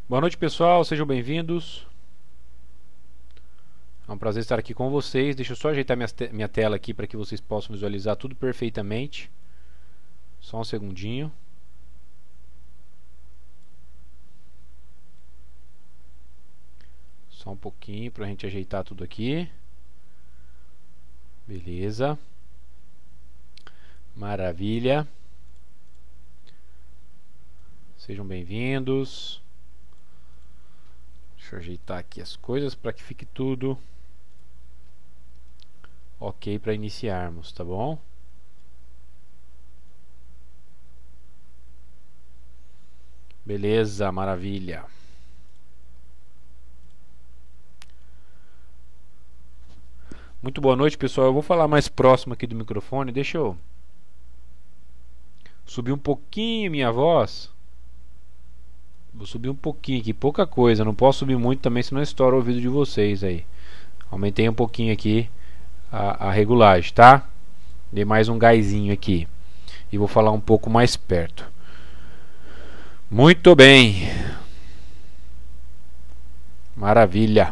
Boa noite, pessoal, sejam bem-vindos. É um prazer estar aqui com vocês. Deixa eu só ajeitar minha tela aqui para que vocês possam visualizar tudo perfeitamente. Só um segundinho. Só um pouquinho para a gente ajeitar tudo aqui. Beleza. Maravilha. Sejam bem-vindos. Deixa eu ajeitar aqui as coisas para que fique tudo ok para iniciarmos, tá bom? Beleza, maravilha. Muito boa noite, pessoal. Eu vou falar mais próximo aqui do microfone. Deixa eu subir um pouquinho minha voz. Vou subir um pouquinho aqui, pouca coisa. Não posso subir muito também, senão estoura o ouvido de vocês aí. Aumentei um pouquinho aqui a regulagem, tá? Dei mais um gásinho aqui. E vou falar um pouco mais perto. Muito bem. Maravilha.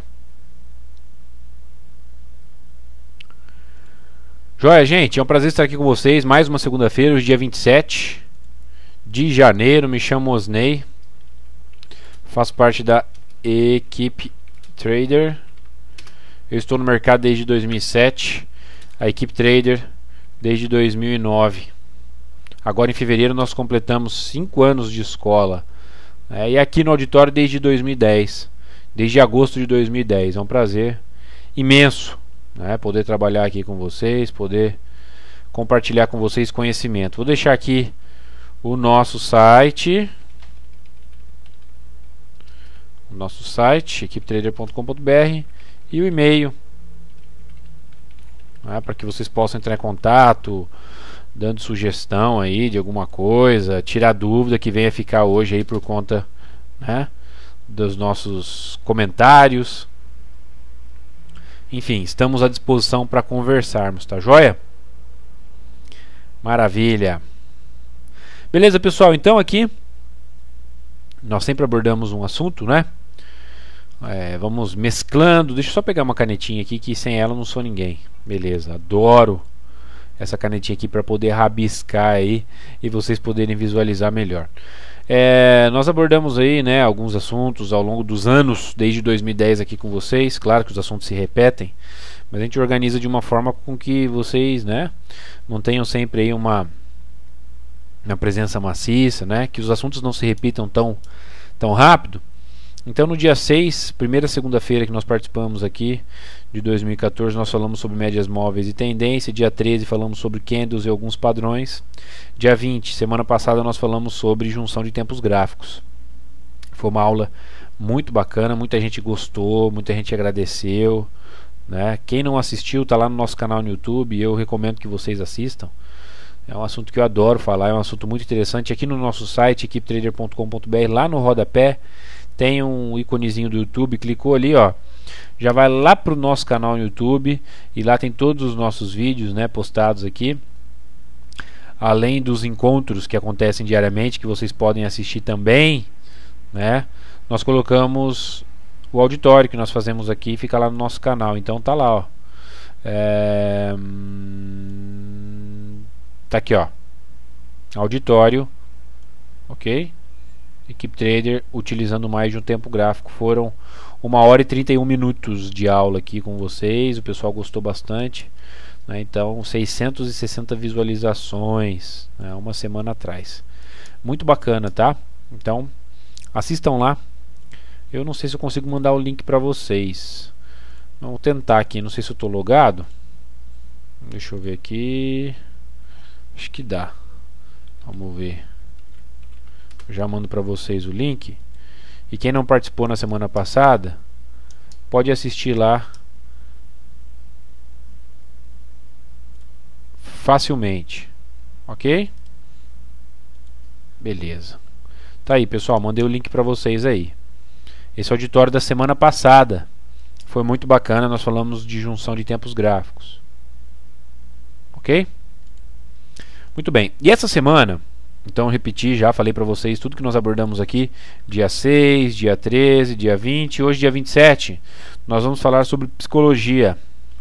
Joia, gente, é um prazer estar aqui com vocês. Mais uma segunda-feira, hoje dia 27 de janeiro. Me chamo Osney. Faço parte da Equipe Trader. Eu estou no mercado desde 2007. A Equipe Trader desde 2009. Agora em fevereiro nós completamos 5 anos de escola. E aqui no auditório desde 2010. Desde agosto de 2010. É um prazer imenso, né, poder trabalhar aqui com vocês, poder compartilhar com vocês conhecimento. Vou deixar aqui o nosso site. equipetrader.com.br e o e-mail, né, para que vocês possam entrar em contato, dando sugestão aí de alguma coisa, tirar dúvida que venha ficar hoje aí por conta, né, dos nossos comentários. Enfim, estamos à disposição para conversarmos, tá joia? Maravilha. Beleza, pessoal? Então aqui nós sempre abordamos um assunto, né? Vamos mesclando. Deixa eu só pegar uma canetinha aqui, que sem ela eu não sou ninguém. Beleza, adoro essa canetinha aqui para poder rabiscar aí e vocês poderem visualizar melhor. Nós abordamos aí, né, alguns assuntos ao longo dos anos, desde 2010 aqui com vocês. Claro que os assuntos se repetem, mas a gente organiza de uma forma com que vocês, né, mantenham sempre aí uma presença maciça, né, que os assuntos não se repitam tão rápido. Então no dia 6, primeira segunda-feira que nós participamos aqui de 2014, nós falamos sobre médias móveis e tendência. Dia 13 falamos sobre candles e alguns padrões. Dia 20, semana passada, nós falamos sobre junção de tempos gráficos. Foi uma aula muito bacana, muita gente gostou, muita gente agradeceu, né? Quem não assistiu está lá no nosso canal no YouTube e eu recomendo que vocês assistam. É um assunto que eu adoro falar, é um assunto muito interessante. Aqui no nosso site, equipetrader.com.br, lá no rodapé tem um íconezinho do YouTube, clicou ali, ó, já vai lá pro nosso canal no YouTube e lá tem todos os nossos vídeos, né, postados aqui, além dos encontros que acontecem diariamente, que vocês podem assistir também, né? Nós colocamos o auditório que nós fazemos aqui, fica lá no nosso canal, então tá lá, ó. Tá aqui, ó, auditório, ok? Equipe Trader utilizando mais de um tempo gráfico. Foram 1h e 31 minutos de aula aqui com vocês. O pessoal gostou bastante, né? Então 660 visualizações, né, uma semana atrás. Muito bacana, tá? Então assistam lá. Eu não sei se eu consigo mandar o link para vocês. Vou tentar aqui. Não sei se eu estou logado. Deixa eu ver aqui. Acho que dá. Vamos ver. Já mando para vocês o link. E quem não participou na semana passada, pode assistir lá facilmente. Ok? Beleza. Tá aí, pessoal. Mandei o link para vocês aí. Esse auditório da semana passada foi muito bacana. Nós falamos de junção de tempos gráficos. Ok? Muito bem. E essa semana Então repetir, já falei para vocês tudo que nós abordamos aqui, dia 6, dia 13, dia 20, hoje dia 27, nós vamos falar sobre psicologia.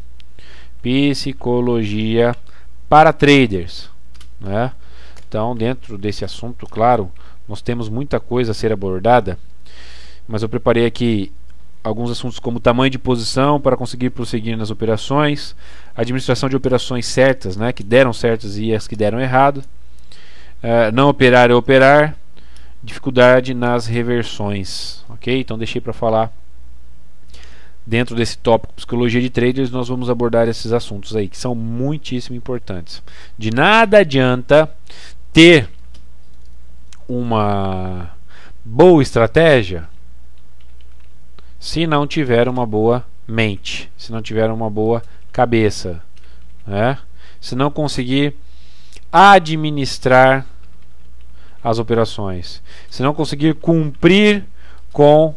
Psicologia para traders, né? Então, dentro desse assunto, claro, nós temos muita coisa a ser abordada, mas eu preparei aqui alguns assuntos como tamanho de posição para conseguir prosseguir nas operações, administração de operações certas, né, que deram certas e as que deram errado, não operar é operar, dificuldade nas reversões, ok? Então deixei para falar dentro desse tópico psicologia de traders, nós vamos abordar esses assuntos aí que são muitíssimo importantes. De nada adianta ter uma boa estratégia se não tiver uma boa mente, se não tiver uma boa cabeça, né? Se não conseguir administrar as operações, se não conseguir cumprir com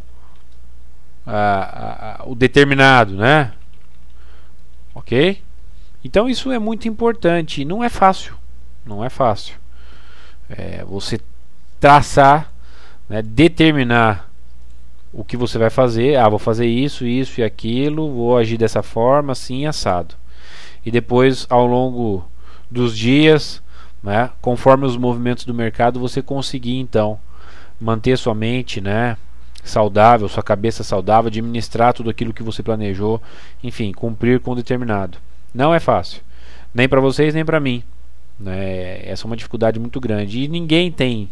o determinado, né? Ok? Então isso é muito importante. Não é fácil, não é fácil. Você traçar, né, determinar o que você vai fazer. Vou fazer isso, isso e aquilo, vou agir dessa forma, assim, assado. E depois, ao longo dos dias, né, conforme os movimentos do mercado, você conseguir então manter sua mente, né, saudável, sua cabeça saudável, administrar tudo aquilo que você planejou, enfim, cumprir com o determinado. Não é fácil, nem para vocês nem para mim, né? Essa é uma dificuldade muito grande e ninguém tem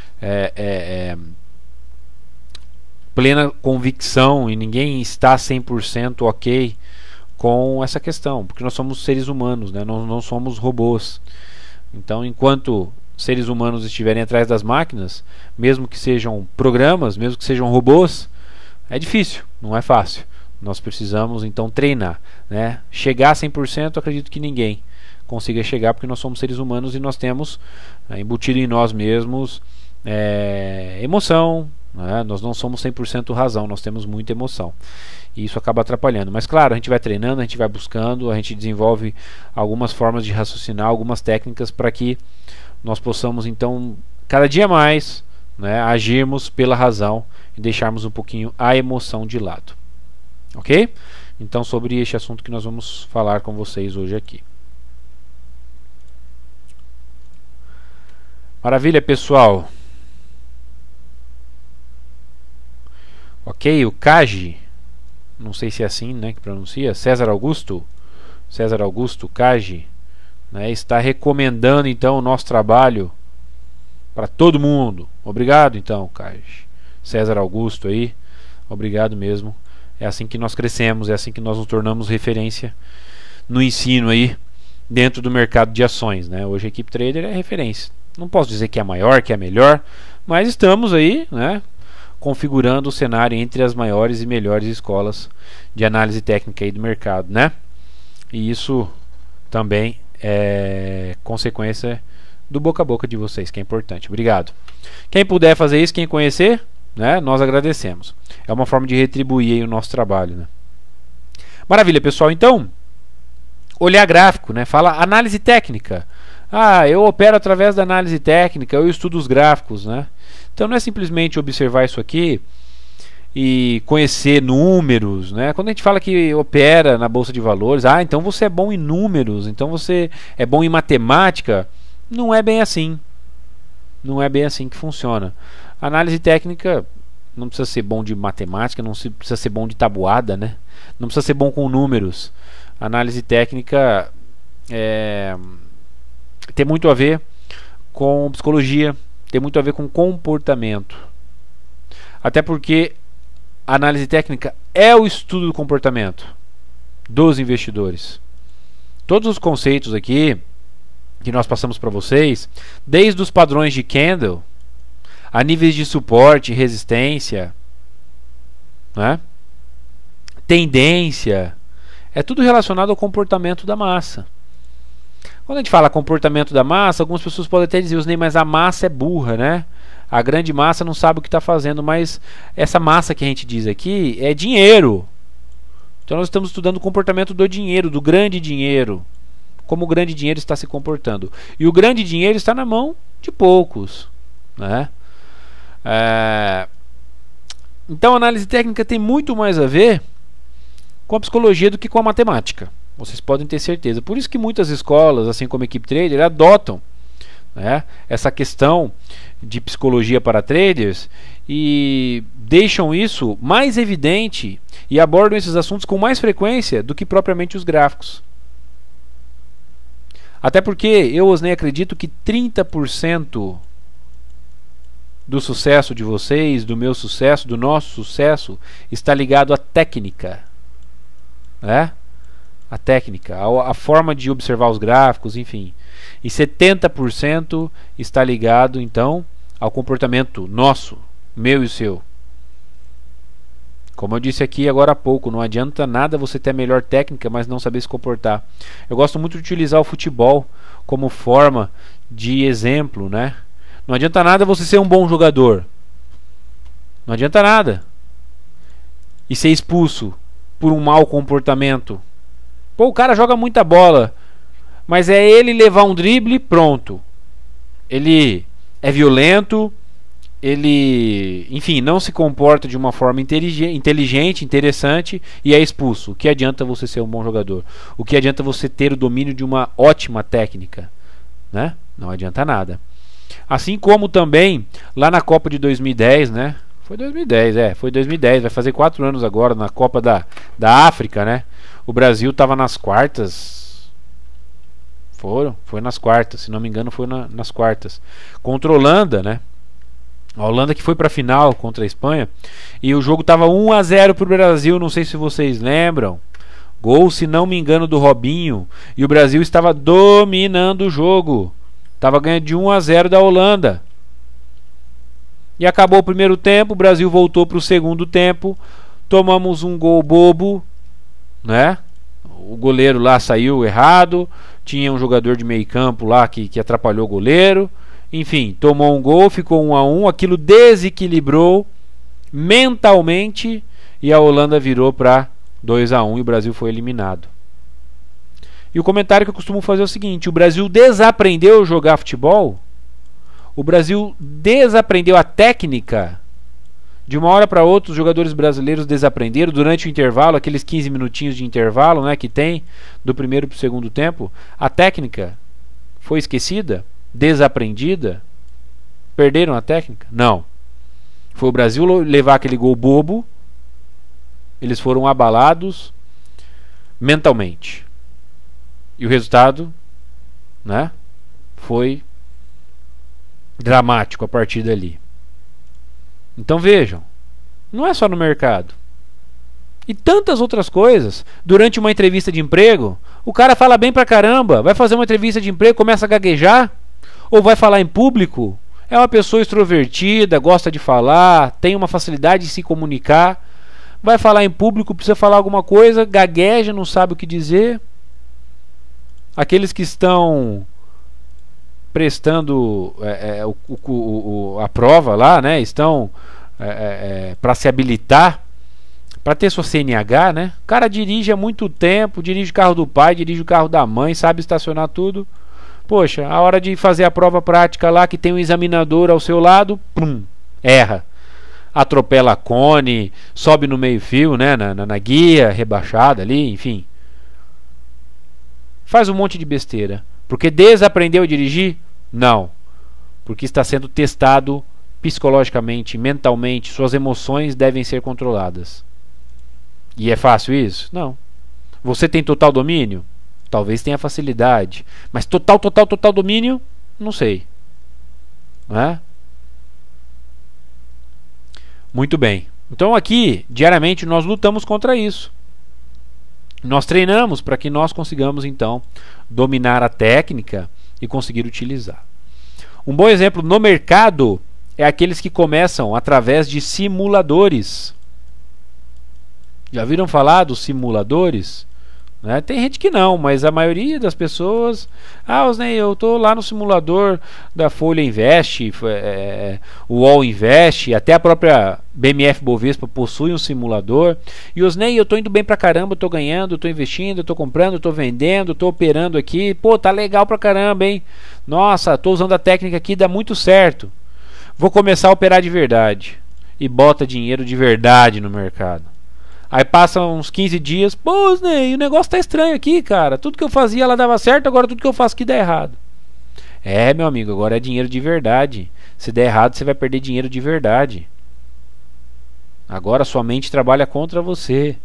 plena convicção e ninguém está 100% ok com essa questão, porque nós somos seres humanos, né? Nós não somos robôs. Então, enquanto seres humanos estiverem atrás das máquinas, mesmo que sejam programas, mesmo que sejam robôs, é difícil, não é fácil. Nós precisamos então treinar, né? Chegar a 100%, acredito que ninguém consiga chegar, porque nós somos seres humanos e nós temos embutido em nós mesmos emoção, né? Nós não somos 100% razão, nós temos muita emoção e isso acaba atrapalhando. Mas claro, a gente vai treinando, a gente vai buscando, a gente desenvolve algumas formas de raciocinar, algumas técnicas para que nós possamos então cada dia mais, né, agirmos pela razão e deixarmos um pouquinho a emoção de lado, ok? Então sobre este assunto que nós vamos falar com vocês hoje aqui. Maravilha, pessoal. Ok, o Kaji, não sei se é assim, né, que pronuncia, César Augusto Kaji, né, está recomendando então o nosso trabalho para todo mundo. Obrigado então, Kaji. César Augusto aí, obrigado mesmo. É assim que nós crescemos, é assim que nós nos tornamos referência no ensino aí dentro do mercado de ações, né? Hoje a Equipe Trader é referência. Não posso dizer que é a maior, que é a melhor, mas estamos aí, né, configurando o cenário entre as maiores e melhores escolas de análise técnica aí do mercado, né? E isso também é consequência do boca a boca de vocês, que é importante. Obrigado. Quem puder fazer isso, quem conhecer, né, nós agradecemos. É uma forma de retribuir aí o nosso trabalho, né? Maravilha, pessoal. Então, olhar gráfico, né? Fala análise técnica. Eu opero através da análise técnica, eu estudo os gráficos, né? Então não é simplesmente observar isso aqui e conhecer números, né? Quando a gente fala que opera na bolsa de valores, então você é bom em números, então você é bom em matemática. Não é bem assim. Não é bem assim que funciona. A análise técnica não precisa ser bom de matemática, não precisa ser bom de tabuada, né? Não precisa ser bom com números. A análise técnica tem muito a ver com psicologia, tem muito a ver com comportamento. Até porque a análise técnica é o estudo do comportamento dos investidores. Todos os conceitos aqui que nós passamos para vocês, desde os padrões de candle a níveis de suporte e resistência, né? Tendência, é tudo relacionado ao comportamento da massa. Quando a gente fala comportamento da massa, algumas pessoas podem até dizer, mas a massa é burra, né? A grande massa não sabe o que está fazendo, mas essa massa que a gente diz aqui é dinheiro. Então nós estamos estudando o comportamento do dinheiro, do grande dinheiro. Como o grande dinheiro está se comportando. E o grande dinheiro está na mão de poucos, né? Então a análise técnica tem muito mais a ver com a psicologia do que com a matemática. Vocês podem ter certeza. Por isso que muitas escolas, assim como a Equipe Trader, adotam, né, essa questão de psicologia para traders e deixam isso mais evidente e abordam esses assuntos com mais frequência do que propriamente os gráficos. Até porque eu, Osney, acredito que 30% do sucesso de vocês, do meu sucesso, do nosso sucesso, está ligado à técnica, né? A técnica, a forma de observar os gráficos, enfim. E 70% está ligado, então, ao comportamento nosso, meu e seu. Como eu disse aqui agora há pouco, não adianta nada você ter a melhor técnica, mas não saber se comportar. Eu gosto muito de utilizar o futebol como forma de exemplo, né? Não adianta nada você ser um bom jogador. Não adianta nada. E ser expulso por um mau comportamento. Pô, o cara joga muita bola, mas é ele levar um drible, pronto. Ele é violento, ele, enfim, não se comporta de uma forma inteligente, interessante e é expulso. O que adianta você ser um bom jogador? O que adianta você ter o domínio de uma ótima técnica, né? Não adianta nada. Assim como também lá na Copa de 2010, né? Foi 2010, foi 2010, vai fazer 4 anos agora, na Copa da África, né? O Brasil estava nas quartas. Foi nas quartas, se não me engano foi nas quartas. Contra a Holanda, né? A Holanda que foi para a final contra a Espanha. E o jogo estava 1-0 para o Brasil, não sei se vocês lembram. Gol, se não me engano, do Robinho. E o Brasil estava dominando o jogo. Estava ganhando de 1-0 da Holanda. E acabou o primeiro tempo, o Brasil voltou para o segundo tempo. Tomamos um gol bobo, né? O goleiro lá saiu errado. Tinha um jogador de meio campo lá que atrapalhou o goleiro. Enfim, tomou um gol, ficou 1-1. Aquilo desequilibrou mentalmente. E a Holanda virou para 2-1 e o Brasil foi eliminado. E o comentário que eu costumo fazer é o seguinte: o Brasil desaprendeu a jogar futebol. O Brasil desaprendeu a técnica. De uma hora para outra, os jogadores brasileiros desaprenderam durante o intervalo, aqueles 15 minutinhos de intervalo, né, que tem do primeiro para o segundo tempo. A técnica foi esquecida, desaprendida. Perderam a técnica? Não. Foi o Brasil levar aquele gol bobo. Eles foram abalados mentalmente. E o resultado, né, foi dramático a partir dali. Então vejam, não é só no mercado. E tantas outras coisas. Durante uma entrevista de emprego, o cara fala bem pra caramba, vai fazer uma entrevista de emprego, começa a gaguejar, ou vai falar em público, é uma pessoa extrovertida, gosta de falar, tem uma facilidade de se comunicar, vai falar em público, precisa falar alguma coisa, gagueja, não sabe o que dizer. Aqueles que estão prestando a prova lá, né? Estão para se habilitar, para ter sua CNH, né? O cara dirige há muito tempo, dirige o carro do pai, dirige o carro da mãe, sabe estacionar tudo. Poxa, a hora de fazer a prova prática lá, que tem um examinador ao seu lado, pum, erra. Atropela a cone, sobe no meio-fio, né? Na guia rebaixada ali, enfim. Faz um monte de besteira. Porque desaprendeu a dirigir? Não. Porque está sendo testado psicologicamente, mentalmente. Suas emoções devem ser controladas. E é fácil isso? Não. Você tem total domínio? Talvez tenha facilidade. Mas total domínio? Não sei. Não é? Muito bem. Então aqui, diariamente, nós lutamos contra isso. Nós treinamos para que nós consigamos, então, dominar a técnica e conseguir utilizar. Um bom exemplo no mercado é aqueles que começam através de simuladores. Já viram falar dos simuladores? né? Tem gente que não, mas a maioria das pessoas... Ah, Osnei, eu tô lá no simulador da Folha Invest, o UOL Invest, até a própria BMF Bovespa possui um simulador. E Osnei, eu tô indo bem pra caramba, eu tô ganhando, eu tô investindo, eu tô comprando, eu tô vendendo, eu tô operando aqui. Pô, tá legal pra caramba, hein? Nossa, tô usando a técnica aqui, dá muito certo. Vou começar a operar de verdade. E bota dinheiro de verdade no mercado. Aí passam uns 15 dias, pô, Ney, o negócio tá estranho aqui, cara. Tudo que eu fazia lá dava certo, agora tudo que eu faço aqui dá errado. É, meu amigo, agora é dinheiro de verdade. Se der errado, você vai perder dinheiro de verdade. Agora sua mente trabalha contra você.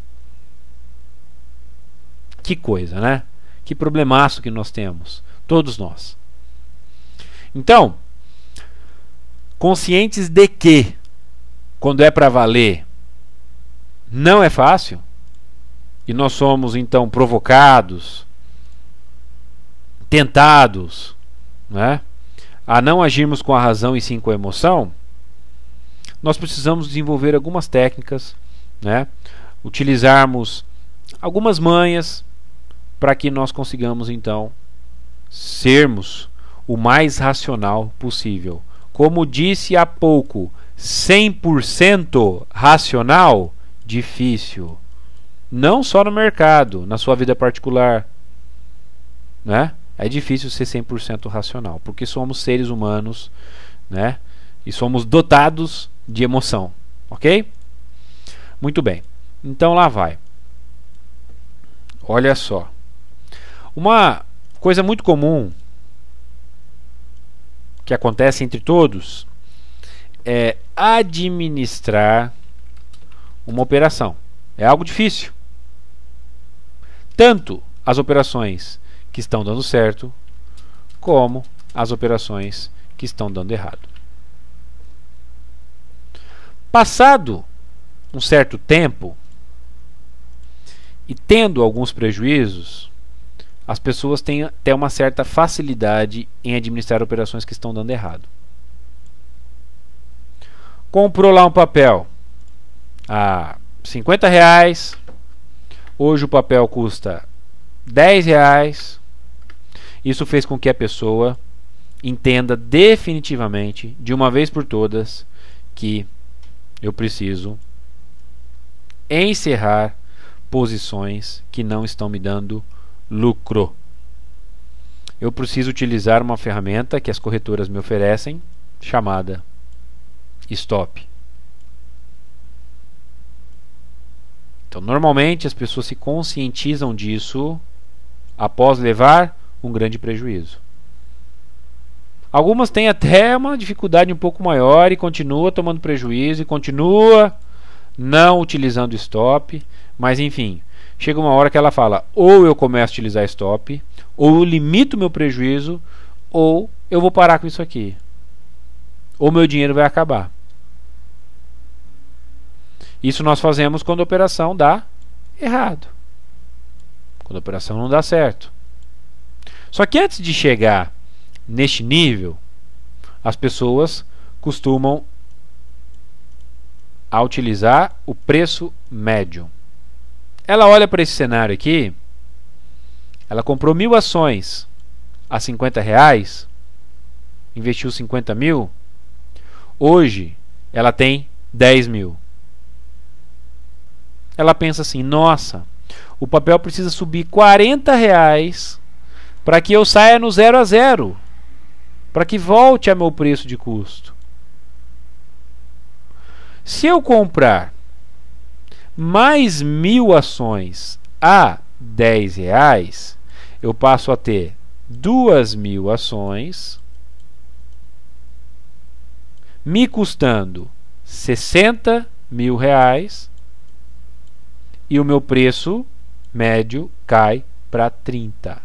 Que coisa, né? Que problemaço que nós temos. Todos nós. Então, conscientes de que, quando é para valer, não é fácil, e nós somos então provocados, tentados, né, a não agirmos com a razão e sim com a emoção, nós precisamos desenvolver algumas técnicas, né, utilizarmos algumas manhas para que nós consigamos então sermos o mais racional possível. Como disse há pouco, 100% racional, difícil. Não só no mercado, na sua vida particular, né? É difícil ser 100% racional, porque somos seres humanos, né? E somos dotados de emoção, ok? Muito bem. Então lá vai. Olha só. Uma coisa muito comum que acontece entre todos é administrar uma operação. É algo difícil. Tanto as operações que estão dando certo, como as operações que estão dando errado. Passado um certo tempo e tendo alguns prejuízos, as pessoas têm até uma certa facilidade em administrar operações que estão dando errado. Comprou lá um papel a R$50, hoje o papel custa R$10. Isso fez com que a pessoa entenda definitivamente, de uma vez por todas, que eu preciso encerrar posições que não estão me dando lucro. Eu preciso utilizar uma ferramenta que as corretoras me oferecem, chamada Stop. Então, normalmente as pessoas se conscientizam disso após levar um grande prejuízo. Algumas têm até uma dificuldade um pouco maior e continua tomando prejuízo e continua não utilizando stop, mas enfim, chega uma hora que ela fala: ou eu começo a utilizar stop, ou eu limito meu prejuízo, ou eu vou parar com isso aqui, ou meu dinheiro vai acabar. Isso nós fazemos quando a operação dá errado, quando a operação não dá certo. Só que antes de chegar neste nível, as pessoas costumam a utilizar o preço médio. Ela olha para esse cenário aqui, ela comprou 1000 ações a R$50, investiu 50 mil, hoje ela tem 10 mil. Ela pensa assim: nossa, o papel precisa subir R$40 para que eu saia no 0 a 0, para que volte a meu preço de custo. Se eu comprar mais 1000 ações a R$10, eu passo a ter 2000 ações me custando R$60 mil, e o meu preço médio cai para 30.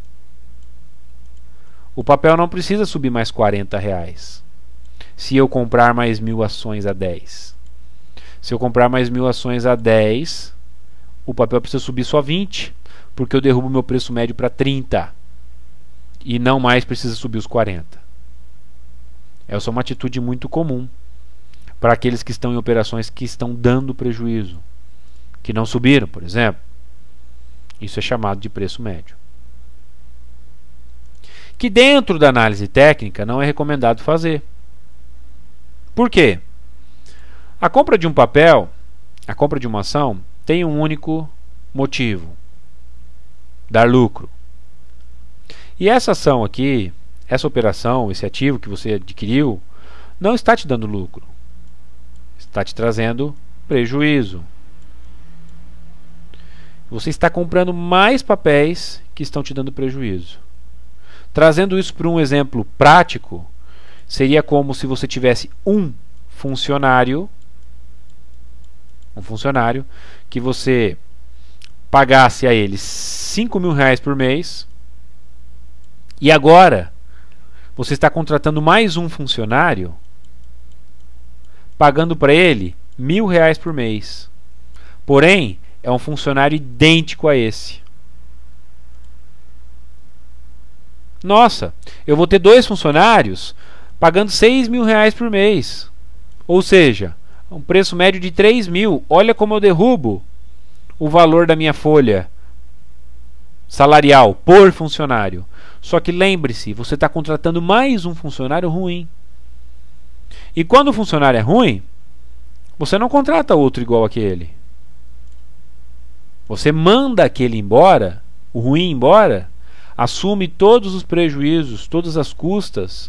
O papel não precisa subir mais R$40 se eu comprar mais 1000 ações a 10. Se eu comprar mais 1000 ações a 10, o papel precisa subir só 20, porque eu derrubo meu preço médio para 30 e não mais precisa subir os 40. Essa é uma atitude muito comum para aqueles que estão em operações que estão dando prejuízo, que não subiram, por exemplo. Isso é chamado de preço médio. Que dentro da análise técnica não é recomendado fazer. Por quê? A compra de um papel, a compra de uma ação, tem um único motivo: dar lucro. E essa ação aqui, essa operação, esse ativo que você adquiriu, não está te dando lucro. Está te trazendo prejuízo. Você está comprando mais papéis que estão te dando prejuízo. Trazendo isso para um exemplo prático, seria como se você tivesse um funcionário que você pagasse a ele R$ 5.000 por mês, e agora você está contratando mais um funcionário pagando para ele R$ 1.000 por mês. Porém, é um funcionário idêntico a esse. Nossa, eu vou ter 2 funcionários pagando R$ 6.000 por mês. Ou seja, um preço médio de 3.000. Olha como eu derrubo o valor da minha folha salarial por funcionário. Só que lembre-se, você está contratando mais um funcionário ruim. E quando o funcionário é ruim, você não contrata outro igual aquele. Você manda aquele embora, o ruim embora, assume todos os prejuízos, todas as custas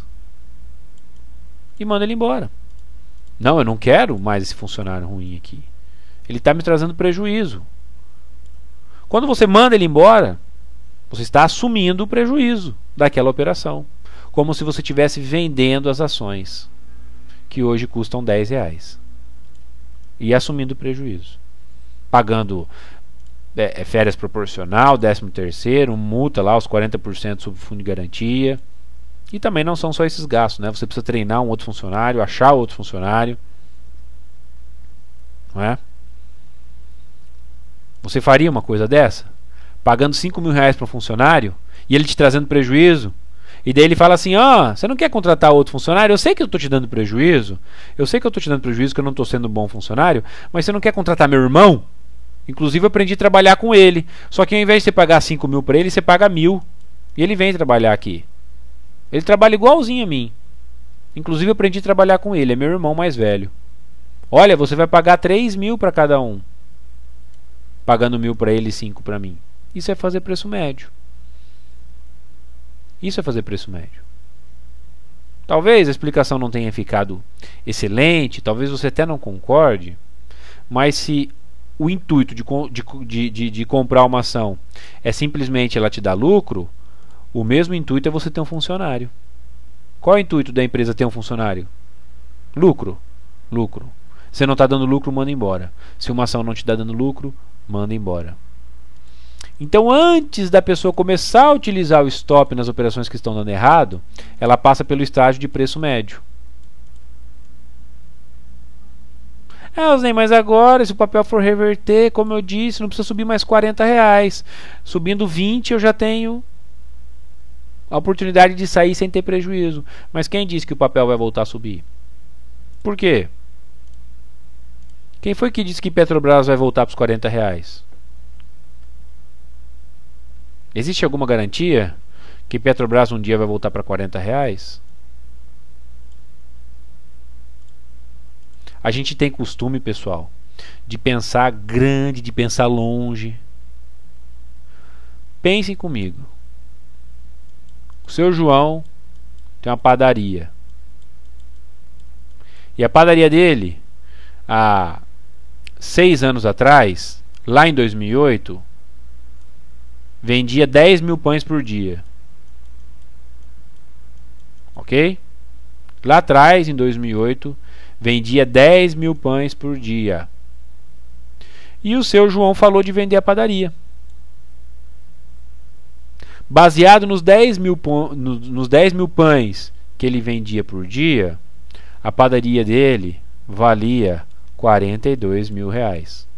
e manda ele embora. Não, eu não quero mais esse funcionário ruim aqui. Ele está me trazendo prejuízo. Quando você manda ele embora, você está assumindo o prejuízo daquela operação, como se você estivesse vendendo as ações que hoje custam R$ 10 e assumindo o prejuízo, pagando férias proporcional, 13º, multa lá, os 40% sobre fundo de garantia. E também não são só esses gastos, né? Você precisa treinar um outro funcionário, achar outro funcionário, não é? Você faria uma coisa dessa? Pagando R$ 5.000 para um funcionário e ele te trazendo prejuízo? E daí ele fala assim: você não quer contratar outro funcionário? Eu sei que eu estou te dando prejuízo, que eu não estou sendo um bom funcionário, mas você não quer contratar meu irmão? Inclusive eu aprendi a trabalhar com ele. Só que ao invés de você pagar 5.000 para ele, você paga 1.000. E ele vem trabalhar aqui. Ele trabalha igualzinho a mim. Inclusive eu aprendi a trabalhar com ele. É meu irmão mais velho. Olha, você vai pagar 3.000 para cada um, pagando 1.000 para ele e 5 para mim. Isso é fazer preço médio. Isso é fazer preço médio. Talvez a explicação não tenha ficado excelente, talvez você até não concorde, mas se o intuito de comprar uma ação é simplesmente ela te dar lucro, o mesmo intuito é você ter um funcionário. Qual é o intuito da empresa ter um funcionário? Lucro. Lucro. Se não está dando lucro, manda embora. Se uma ação não te está dando lucro, manda embora. Então, antes da pessoa começar a utilizar o stop nas operações que estão dando errado, ela passa pelo estágio de preço médio. Osney, mas agora, se o papel for reverter, como eu disse, não precisa subir mais R$ 40. Subindo 20, eu já tenho a oportunidade de sair sem ter prejuízo. Mas quem disse que o papel vai voltar a subir? Por quê? Quem foi que disse que Petrobras vai voltar para os R$ 40? Existe alguma garantia que Petrobras um dia vai voltar para R$ 40? A gente tem costume, pessoal, de pensar grande, de pensar longe. Pensem comigo. O seu João tem uma padaria. E a padaria dele, há 6 anos atrás, lá em 2008, vendia 10.000 pães por dia. Ok? Lá atrás, em 2008, vendia 10.000 pães por dia. E o seu João falou de vender a padaria. Baseado nos 10.000 pães que ele vendia por dia, a padaria dele valia R$ 42.000.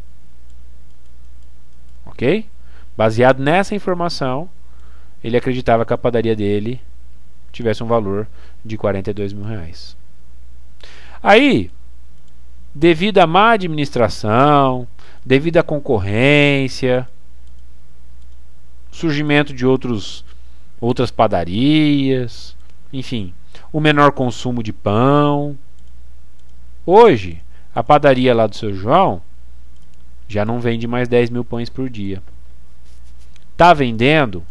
Ok? Baseado nessa informação, ele acreditava que a padaria dele tivesse um valor de R$ 42.000. Aí, devido à má administração, devido à concorrência, surgimento de outras padarias, enfim, o menor consumo de pão. Hoje, a padaria lá do seu João já não vende mais 10 mil pães por dia. Está vendendo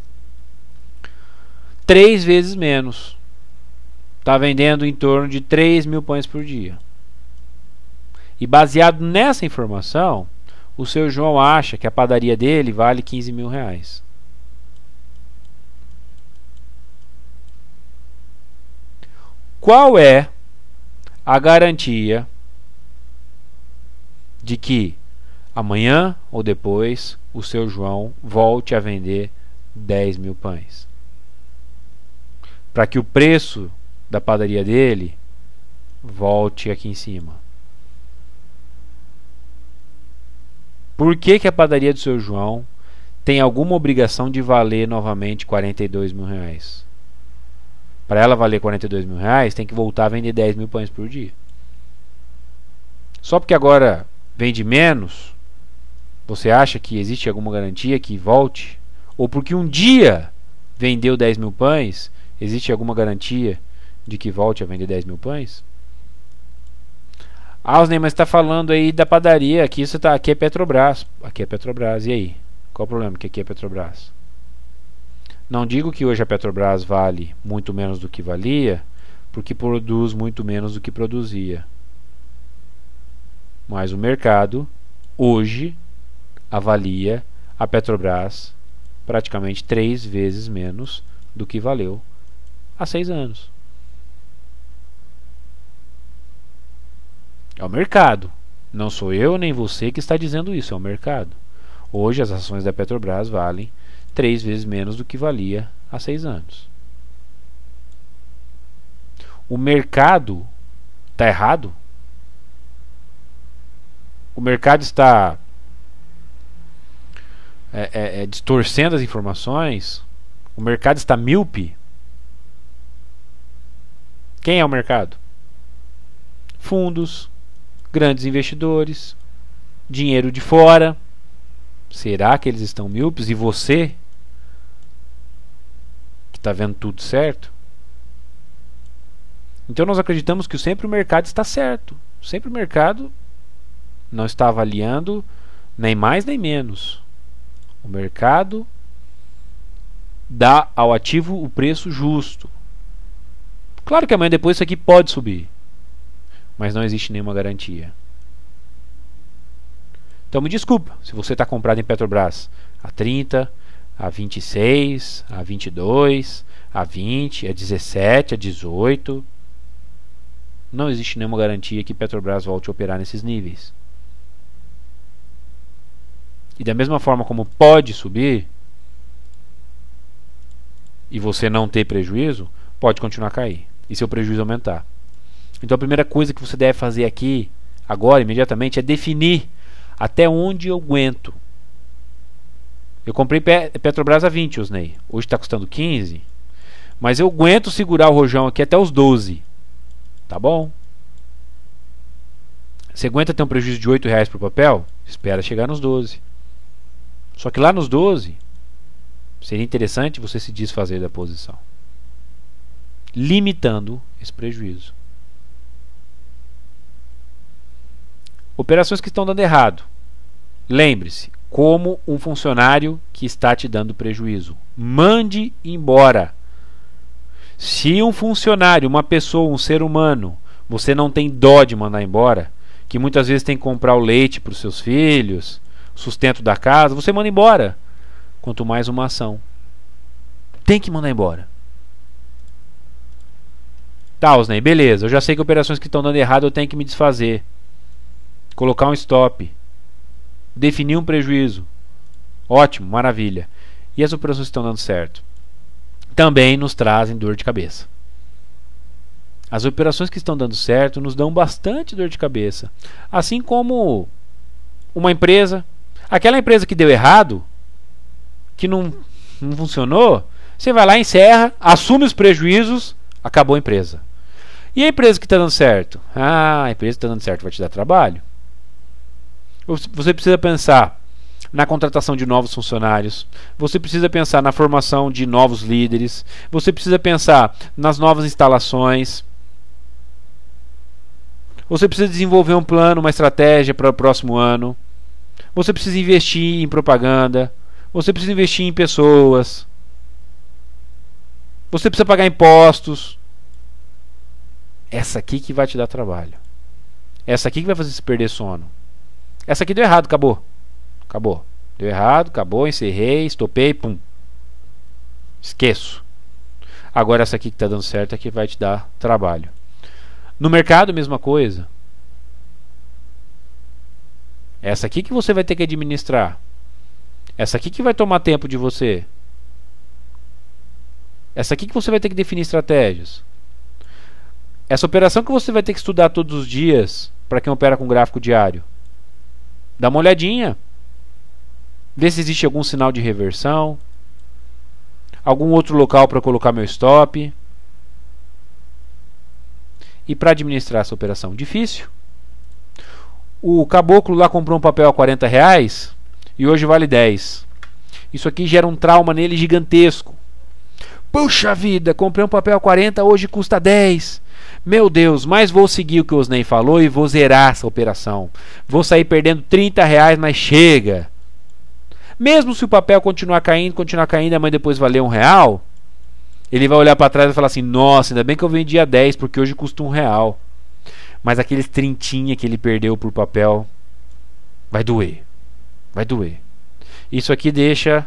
3 vezes menos. Está vendendo em torno de 3 mil pães por dia. E baseado nessa informação, o seu João acha que a padaria dele vale 15 mil reais. Qual é a garantia de que amanhã ou depois o seu João volte a vender 10 mil pães? Para que o preço da padaria dele volte aqui em cima. Por que a padaria do seu João tem alguma obrigação de valer novamente 42 mil reais? Para ela valer 42 mil reais, tem que voltar a vender 10 mil pães por dia. Só porque agora vende menos, você acha que existe alguma garantia que volte? Ou porque um dia vendeu 10 mil pães, existe alguma garantia de que volte a vender 10 mil pães? Ah, Osney, mas está falando aí da padaria. Aqui é Petrobras. Aqui é Petrobras. E aí? Qual o problema que aqui é Petrobras? Não digo que hoje a Petrobras vale muito menos do que valia, porque produz muito menos do que produzia. Mas o mercado hoje avalia a Petrobras praticamente 3 vezes menos do que valeu há 6 anos. É o mercado. Não sou eu nem você que está dizendo isso, é o mercado. Hoje as ações da Petrobras valem 3 vezes menos do que valia há 6 anos. O mercado está errado? O mercado está distorcendo as informações? O mercado está míope? Quem é o mercado? Fundos, grandes investidores, dinheiro de fora. Será que eles estão míopes? E você, que está vendo tudo certo? Então nós acreditamos que sempre o mercado está certo. Sempre o mercado não está avaliando nem mais nem menos. O mercado dá ao ativo o preço justo. Claro que amanhã depois isso aqui pode subir, mas não existe nenhuma garantia. Então me desculpa, se você está comprado em Petrobras a 30, a 26, a 22, a 20, a 17, a 18, não existe nenhuma garantia que Petrobras volte a operar nesses níveis. E da mesma forma como pode subir e você não ter prejuízo, pode continuar a cair e seu prejuízo aumentar. Então a primeira coisa que você deve fazer aqui, agora, imediatamente, é definir até onde eu aguento. Eu comprei Petrobras a 20, Osney. Hoje está custando 15. Mas eu aguento segurar o rojão aqui até os 12. Tá bom? Você aguenta ter um prejuízo de R$8 por papel? Espera chegar nos 12. Só que lá nos 12, seria interessante você se desfazer da posição, limitando esse prejuízo. Operações que estão dando errado. Lembre-se, como um funcionário que está te dando prejuízo, mande embora. Se um funcionário, uma pessoa, um ser humano, você não tem dó de mandar embora, que muitas vezes tem que comprar o leite para os seus filhos, sustento da casa, você manda embora. Quanto mais uma ação, tem que mandar embora. Tá, Osney, beleza, eu já sei que operações que estão dando errado eu tenho que me desfazer, colocar um stop, definir um prejuízo. Ótimo, maravilha. E as operações que estão dando certo também nos trazem dor de cabeça. As operações que estão dando certo nos dão bastante dor de cabeça. Assim como uma empresa, aquela empresa que deu errado, que não funcionou, você vai lá, encerra, assume os prejuízos, acabou a empresa. E a empresa que está dando certo? Ah, a empresa que está dando certo vai te dar trabalho. Você precisa pensar, na contratação de novos funcionários, você precisa pensar na formação de novos líderes, você precisa pensar nas novas instalações, você precisa desenvolver um plano, uma estratégia para o próximo ano, você precisa investir em propaganda, você precisa investir em pessoas, você precisa pagar impostos. Essa aqui que vai te dar trabalho. Essa aqui que vai fazer você perder sono. Essa aqui deu errado, acabou. Acabou. Deu errado, acabou, encerrei, estopei, pum. Esqueço. Agora essa aqui que está dando certo é que vai te dar trabalho. No mercado, mesma coisa. Essa aqui que você vai ter que administrar. Essa aqui que vai tomar tempo de você. Essa aqui que você vai ter que definir estratégias. Essa operação que você vai ter que estudar todos os dias, para quem opera com gráfico diário. Dá uma olhadinha. Vê se existe algum sinal de reversão. Algum outro local para colocar meu stop. E para administrar essa operação? Difícil. O caboclo lá comprou um papel a R$40 e hoje vale 10. Isso aqui gera um trauma nele gigantesco. Puxa vida, comprei um papel a 40, hoje custa 10. Meu Deus, mas vou seguir o que o Osney falou e vou zerar essa operação. Vou sair perdendo R$30, mas chega. Mesmo se o papel continuar caindo, amanhã depois valer R$1, ele vai olhar para trás e falar assim: nossa, ainda bem que eu vendi a 10, porque hoje custa R$1. Mas aqueles trintinha que ele perdeu por papel vai doer. Vai doer. Isso aqui deixa...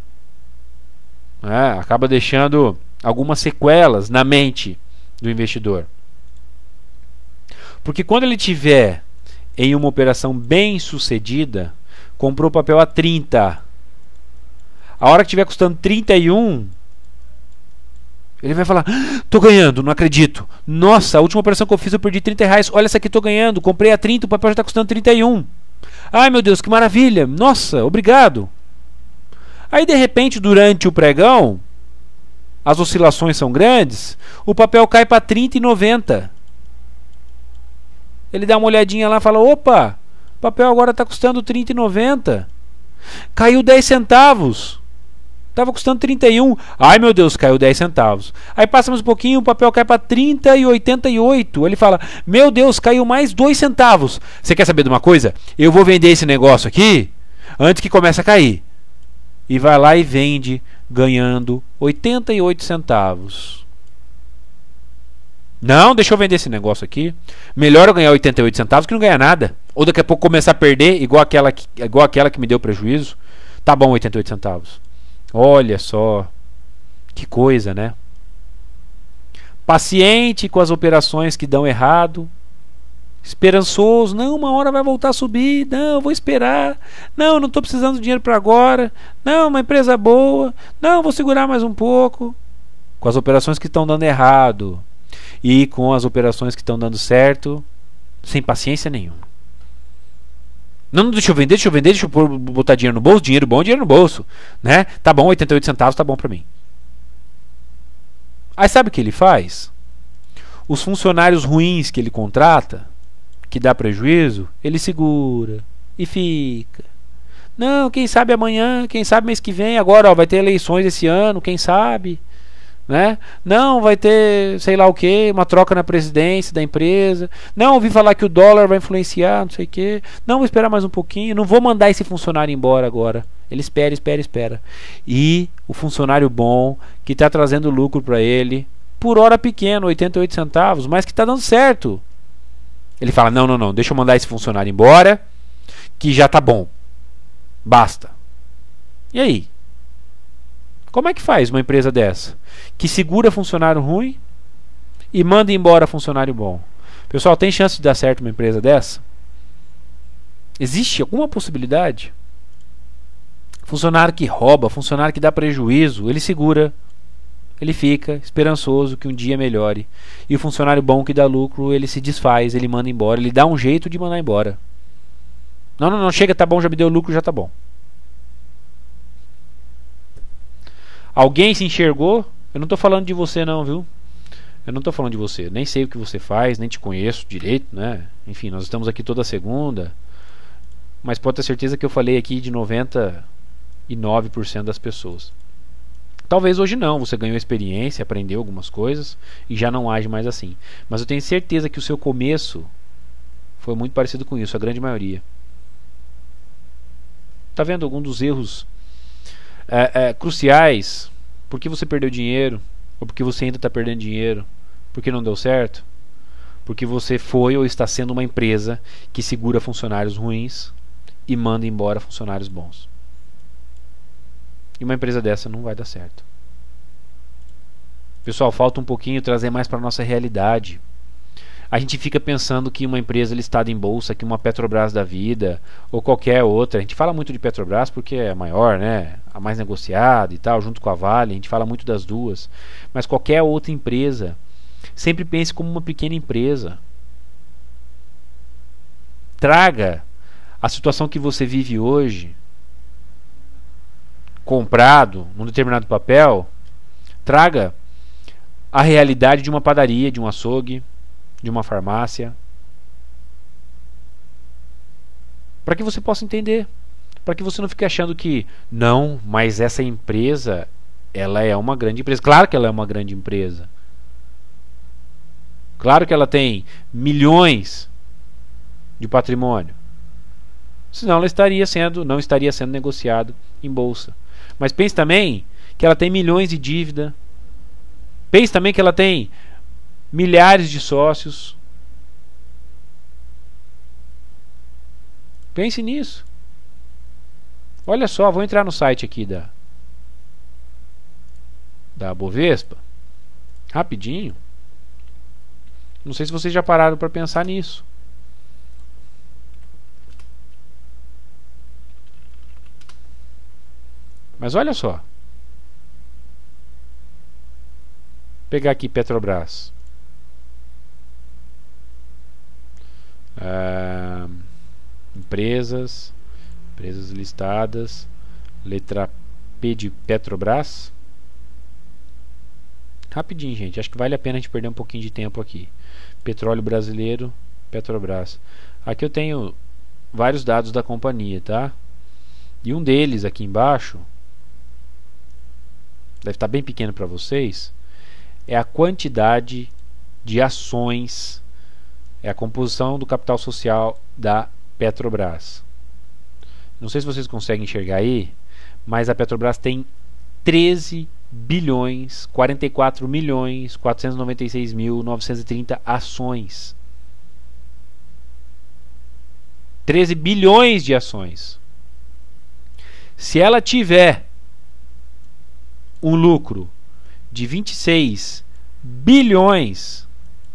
acaba deixando algumas sequelas na mente do investidor. Porque quando ele tiver em uma operação bem sucedida, comprou papel a 30, a hora que estiver custando 31, ele vai falar: tô ganhando, não acredito. Nossa, a última operação que eu fiz eu perdi R$30. Olha essa aqui, tô ganhando. Comprei a 30, o papel já está custando 31. Ai meu Deus, que maravilha. Nossa, obrigado. Aí de repente, durante o pregão, as oscilações são grandes, o papel cai para 30,90. Ele dá uma olhadinha lá e fala: opa, o papel agora está custando 30,90. Caiu 10 centavos. Estava custando 31. Ai meu Deus, caiu 10 centavos. Aí passa mais um pouquinho, o papel cai para 30,88. Ele fala: meu Deus, caiu mais 2 centavos. Você quer saber de uma coisa? Eu vou vender esse negócio aqui antes que comece a cair. E vai lá e vende, ganhando 88 centavos. Não, deixa eu vender esse negócio aqui. Melhor eu ganhar 88 centavos que não ganhar nada. Ou daqui a pouco começar a perder, igual aquela que me deu prejuízo. Tá bom, 88 centavos. Olha só. Que coisa, né? Paciente com as operações que dão errado. Esperançoso. Não, uma hora vai voltar a subir. Não, vou esperar. Não, não estou precisando de dinheiro para agora. Não, uma empresa boa. Não, vou segurar mais um pouco. Com as operações que estão dando errado. E com as operações que estão dando certo, sem paciência nenhuma. Não, deixa eu vender, deixa eu botar dinheiro no bolso. Dinheiro bom, dinheiro no bolso, né? Tá bom, 88 centavos tá bom pra mim. Aí sabe o que ele faz? Os funcionários ruins que ele contrata, que dá prejuízo, ele segura e fica. Não, quem sabe amanhã, quem sabe mês que vem. Agora, ó, vai ter eleições esse ano, quem sabe, né? Não, vai ter sei lá o que, uma troca na presidência da empresa. Não, ouvi falar que o dólar vai influenciar, não sei o que. Não, vou esperar mais um pouquinho. Não vou mandar esse funcionário embora agora. Ele espera. E o funcionário bom, que está trazendo lucro para ele, por hora pequeno, 88 centavos, mas que está dando certo. Ele fala: não, deixa eu mandar esse funcionário embora, que já tá bom. Basta. E aí? Como é que faz uma empresa dessa? Que segura funcionário ruim e manda embora funcionário bom. Pessoal, tem chance de dar certo uma empresa dessa? Existe alguma possibilidade? Funcionário que rouba, funcionário que dá prejuízo, ele segura, ele fica esperançoso que um dia melhore. E o funcionário bom que dá lucro, ele se desfaz, ele manda embora, ele dá um jeito de mandar embora. Não, chega, tá bom, já me deu lucro, já tá bom. Alguém se enxergou? Eu não estou falando de você não, viu? Eu não estou falando de você. Nem sei o que você faz, nem te conheço direito, né? Enfim, nós estamos aqui toda segunda. mas pode ter certeza que eu falei aqui de 99% das pessoas. Talvez hoje não, você ganhou experiência, aprendeu algumas coisas e já não age mais assim. Mas eu tenho certeza que o seu começo foi muito parecido com isso, a grande maioria. Tá vendo algum dos erros cruciais? Por que você perdeu dinheiro? Ou porque você ainda está perdendo dinheiro? Porque não deu certo? Porque você foi ou está sendo uma empresa que segura funcionários ruins e manda embora funcionários bons. E uma empresa dessa não vai dar certo. Pessoal, falta um pouquinho trazer mais para a nossa realidade. A gente fica pensando que uma empresa listada em bolsa, que uma Petrobras da vida, ou qualquer outra, a gente fala muito de Petrobras porque é a maior, né? A mais negociada e tal, junto com a Vale, a gente fala muito das duas. Mas qualquer outra empresa, sempre pense como uma pequena empresa. Traga a situação que você vive hoje, comprado num determinado papel, traga a realidade de uma padaria, de um açougue, de uma farmácia, para que você possa entender, para que você não fique achando que não, mas essa empresa, ela é uma grande empresa. Claro que ela é uma grande empresa, claro que ela tem milhões de patrimônio, senão ela não estaria sendo negociado em bolsa. Mas pense também que ela tem milhões de dívida, pense também que ela tem milhares de sócios. Pense nisso. Olha só, vou entrar no site aqui da Bovespa rapidinho. Não sei se vocês já pararam para pensar nisso. Mas olha só. Vou pegar aqui Petrobras. Empresas listadas, letra P de Petrobras. Rapidinho, gente, acho que vale a pena a gente perder um pouquinho de tempo aqui. Petróleo Brasileiro, Petrobras. Aqui eu tenho vários dados da companhia, tá? E um deles aqui embaixo, deve estar bem pequeno para vocês, é a quantidade de ações, é a composição do capital social da Petrobras. Não sei se vocês conseguem enxergar aí, mas a Petrobras tem 13 bilhões 44 milhões 496 mil 930 ações. 13 bilhões de ações. Se ela tiver um lucro de 26 bilhões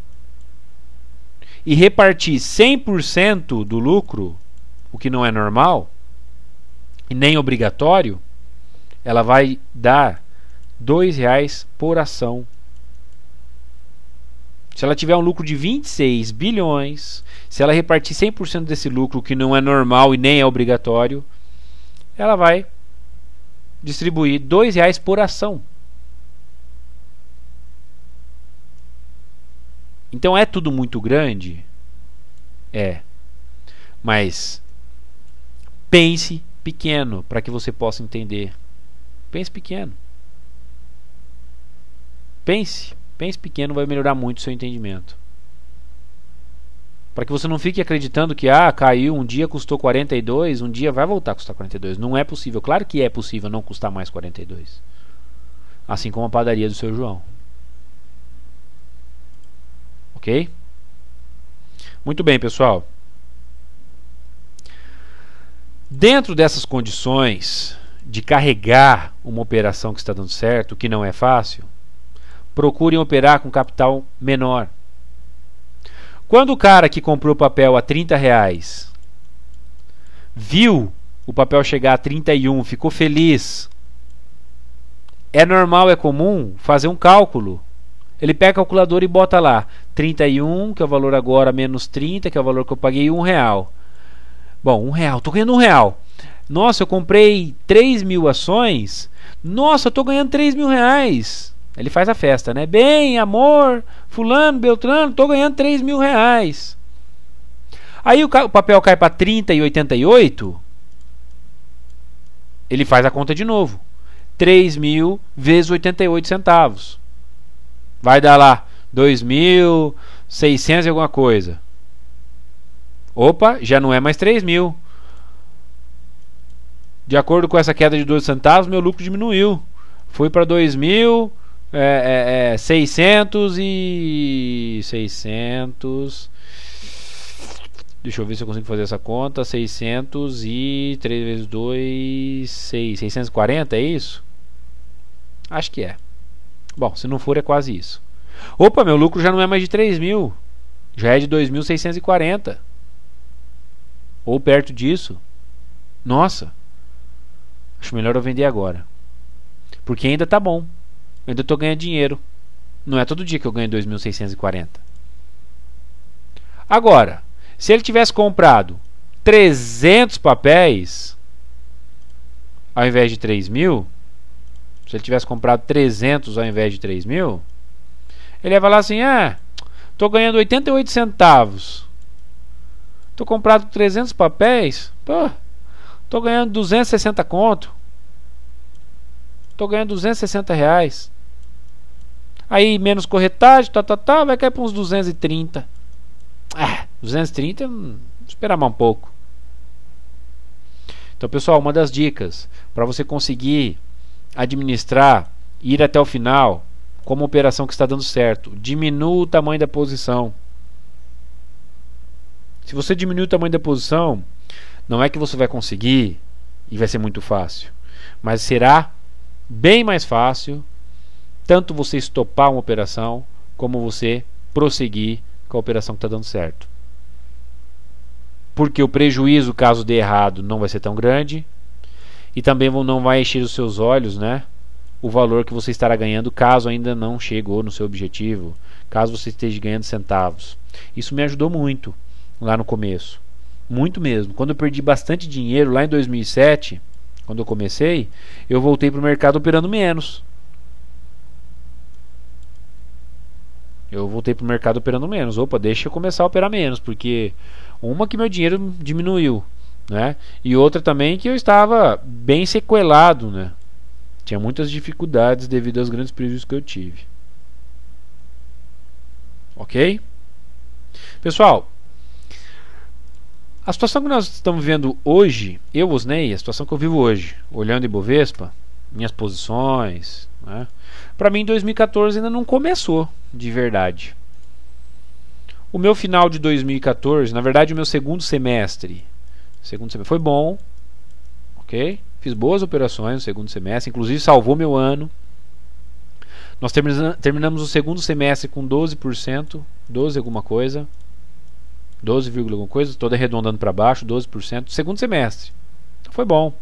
e repartir 100% do lucro, o que não é normal e nem obrigatório, ela vai dar R$2 por ação. Se ela tiver um lucro de 26 bilhões, se ela repartir 100% desse lucro, o que não é normal e nem é obrigatório, ela vai distribuir R$2 por ação. Então é tudo muito grande? É. Mas pense pequeno para que você possa entender. Pense pequeno. Pense pequeno, vai melhorar muito o seu entendimento. Para que você não fique acreditando que caiu, um dia custou 42, um dia vai voltar a custar 42. Não é possível. Claro que é possível não custar mais 42. Assim como a padaria do seu João. Ok? Muito bem, pessoal. Dentro dessas condições de carregar uma operação que está dando certo, que não é fácil, procurem operar com capital menor. Quando o cara que comprou o papel a R$30 viu o papel chegar a 31, ficou feliz, é normal, é comum fazer um cálculo. Ele pega a calculadora e bota lá 31, que é o valor agora, menos 30, que é o valor que eu paguei, R$1. Bom, R$1, tô ganhando R$1. Nossa, eu comprei 3.000 ações. Nossa, eu tô ganhando R$3.000. Ele faz a festa, né? Bem, amor, fulano, beltrano, tô ganhando R$3.000. Aí o papel cai para 30,88. Ele faz a conta de novo. 3.000 vezes 88 centavos. Vai dar lá 2.600 e alguma coisa. Opa, já não é mais 3.000. De acordo com essa queda de 12 centavos, meu lucro diminuiu. Foi para 2.600 e 600. Deixa eu ver se eu consigo fazer essa conta. 600 e 3 vezes 2, 640, é isso? Acho que é. Bom, se não for, é quase isso. Opa, meu lucro já não é mais de 3.000. Já é de 2.640. Ou perto disso. Nossa. Acho melhor eu vender agora. Porque ainda tá bom. Eu ainda tô ganhando dinheiro. Não é todo dia que eu ganho 2.640. Agora, se ele tivesse comprado 300 papéis ao invés de 3.000, se ele tivesse comprado 300 ao invés de 3.000, ele ia falar assim: tô ganhando 88 centavos. Tô comprado 300 papéis, pô, tô ganhando 260 conto. Tô ganhando 260 reais. Aí menos corretagem, vai cair para uns 230. 230, esperar mais um pouco. Então, pessoal, uma das dicas para você conseguir administrar, ir até o final com uma operação que está dando certo: diminua o tamanho da posição. Se você diminuir o tamanho da posição, não é que você vai conseguir e vai ser muito fácil, mas será bem mais fácil tanto você estopar uma operação como você prosseguir com a operação que está dando certo. Porque o prejuízo, caso dê errado, não vai ser tão grande, e também não vai encher os seus olhos, né, o valor que você estará ganhando caso ainda não chegou no seu objetivo, caso você esteja ganhando centavos. Isso me ajudou muito lá no começo, muito mesmo. Quando eu perdi bastante dinheiro lá em 2007, quando eu comecei, eu voltei para o mercado operando menos. Opa, deixa eu começar a operar menos, porque uma que meu dinheiro diminuiu, né? E outra também que eu estava bem sequelado, né? Tinha muitas dificuldades devido aos grandes prejuízos que eu tive. Ok? Pessoal, a situação que nós estamos vivendo hoje, eu, Osnei, a situação que eu vivo hoje, olhando Ibovespa, minhas posições, né? Para mim 2014 ainda não começou de verdade. O meu final de 2014, na verdade o meu segundo semestre foi bom, ok? Fiz boas operações no segundo semestre, inclusive salvou meu ano. Nós terminamos o segundo semestre com 12%, 12 alguma coisa, 12, alguma coisa, estou arredondando para baixo, 12%, segundo semestre. Então foi bom,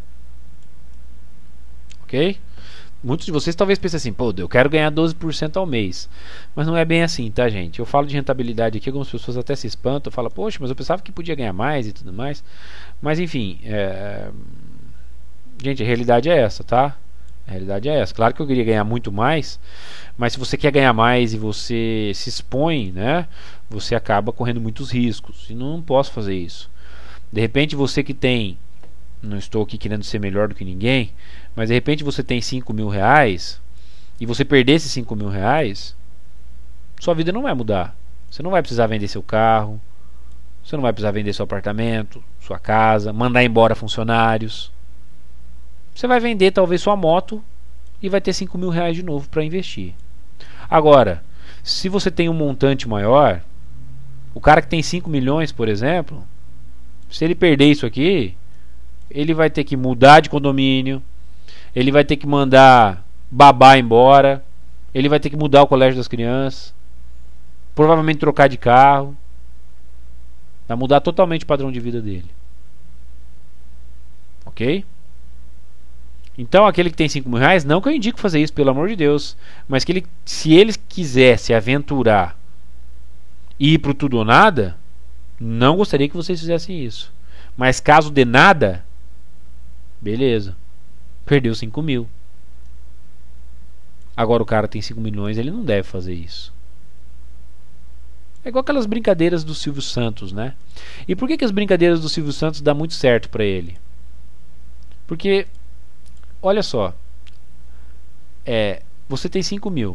ok? Muitos de vocês talvez pensem assim: pô, eu quero ganhar 12% ao mês. Mas não é bem assim, tá, gente? Eu falo de rentabilidade aqui, algumas pessoas até se espantam, falam: poxa, mas eu pensava que podia ganhar mais e tudo mais. Mas enfim, gente, a realidade é essa, tá? A realidade é essa. Claro que eu queria ganhar muito mais, mas se você quer ganhar mais e você se expõe, né, você acaba correndo muitos riscos. E não posso fazer isso. De repente você que tem, não estou aqui querendo ser melhor do que ninguém, mas de repente você tem 5.000 reais e você perder esses 5.000 reais, sua vida não vai mudar. Você não vai precisar vender seu carro, você não vai precisar vender seu apartamento, sua casa, mandar embora funcionários. Você vai vender talvez sua moto e vai ter 5.000 reais de novo para investir. Agora, se você tem um montante maior, o cara que tem 5 milhões, por exemplo, se ele perder isso aqui, ele vai ter que mudar de condomínio, ele vai ter que mandar babá embora, ele vai ter que mudar o colégio das crianças, provavelmente trocar de carro, vai mudar totalmente o padrão de vida dele. Ok? Então aquele que tem 5.000 reais, não que eu indico fazer isso, pelo amor de Deus, mas que se ele quiser se aventurar e ir pro tudo ou nada, não gostaria que vocês fizessem isso. Mas caso de nada, beleza, perdeu 5.000. Agora o cara tem 5 milhões, ele não deve fazer isso. É igual aquelas brincadeiras do Silvio Santos, né? E por que as brincadeiras do Silvio Santos dão muito certo para ele? Porque, olha só, você tem 5 mil.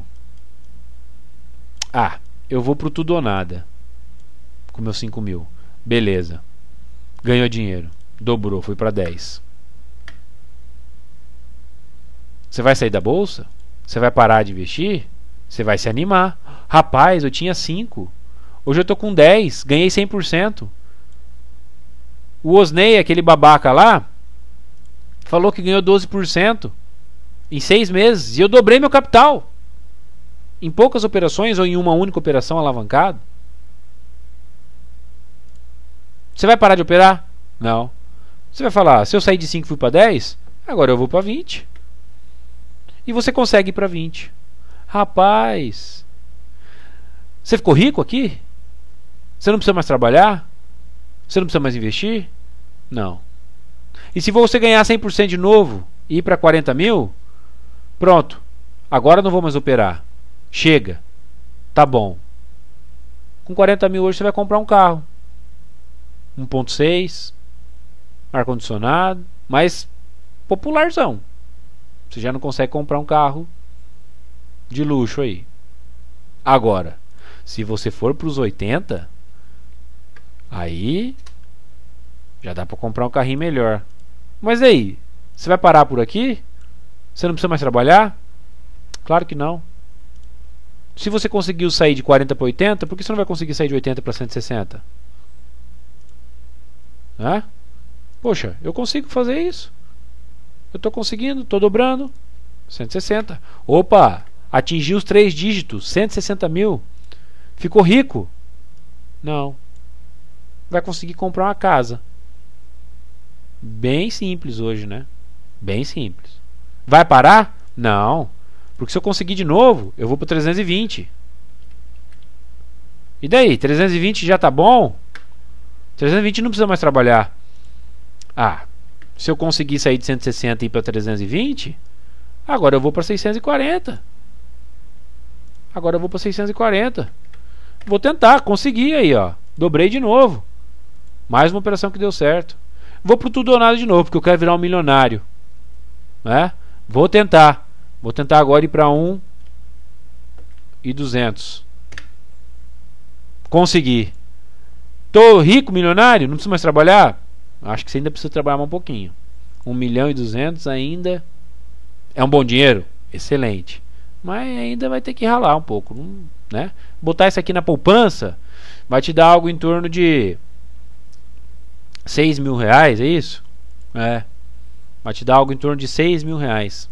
Ah, eu vou pro tudo ou nada com meus 5 mil. Beleza. Ganhou dinheiro. Dobrou, foi para 10. Você vai sair da bolsa? Você vai parar de investir? Você vai se animar. Rapaz, eu tinha 5. Hoje eu tô com 10. Ganhei 100%. O Osney, aquele babaca lá, falou que ganhou 12% em 6 meses. E eu dobrei meu capital. Em poucas operações ou em uma única operação alavancada. Você vai parar de operar? Não. Você vai falar, se eu sair de 5 e fui para 10, agora eu vou para 20. E você consegue ir para 20. Rapaz, você ficou rico aqui? Você não precisa mais trabalhar? Você não precisa mais investir? Não. E se você ganhar 100% de novo e ir para 40 mil, pronto, agora não vou mais operar. Chega. Tá bom. Com 40 mil hoje você vai comprar um carro. 1.6, ar-condicionado, mas popularzão. Você já não consegue comprar um carro de luxo aí. Agora, se você for para os 80, aí já dá para comprar um carrinho melhor. Mas aí, você vai parar por aqui? Você não precisa mais trabalhar? Claro que não. Se você conseguiu sair de 40 para 80, por que você não vai conseguir sair de 80 para 160? Né? Poxa, eu consigo fazer isso. Eu estou conseguindo, estou dobrando. 160. Opa, atingiu os 3 dígitos, 160 mil. Ficou rico? Não. Vai conseguir comprar uma casa. Bem simples hoje, né? Bem simples. Vai parar? Não. Porque se eu conseguir de novo, eu vou para 320. E daí? 320 já tá bom? 320 não precisa mais trabalhar. Ah, se eu conseguir sair de 160 e ir para 320, agora eu vou para 640. Agora eu vou para 640. Vou tentar, consegui aí, ó. Dobrei de novo. Mais uma operação que deu certo. Vou pro tudo ou nada de novo, porque eu quero virar um milionário, né? Vou tentar. Vou tentar agora ir para 1.200. Consegui. Tô rico, milionário? Não preciso mais trabalhar? Acho que você ainda precisa trabalhar um pouquinho. 1.200.000 ainda é um bom dinheiro? Excelente. Mas ainda vai ter que ralar um pouco, né? Botar isso aqui na poupança vai te dar algo em torno de 6 mil reais, é isso? É. Vai te dar algo em torno de 6 mil reais.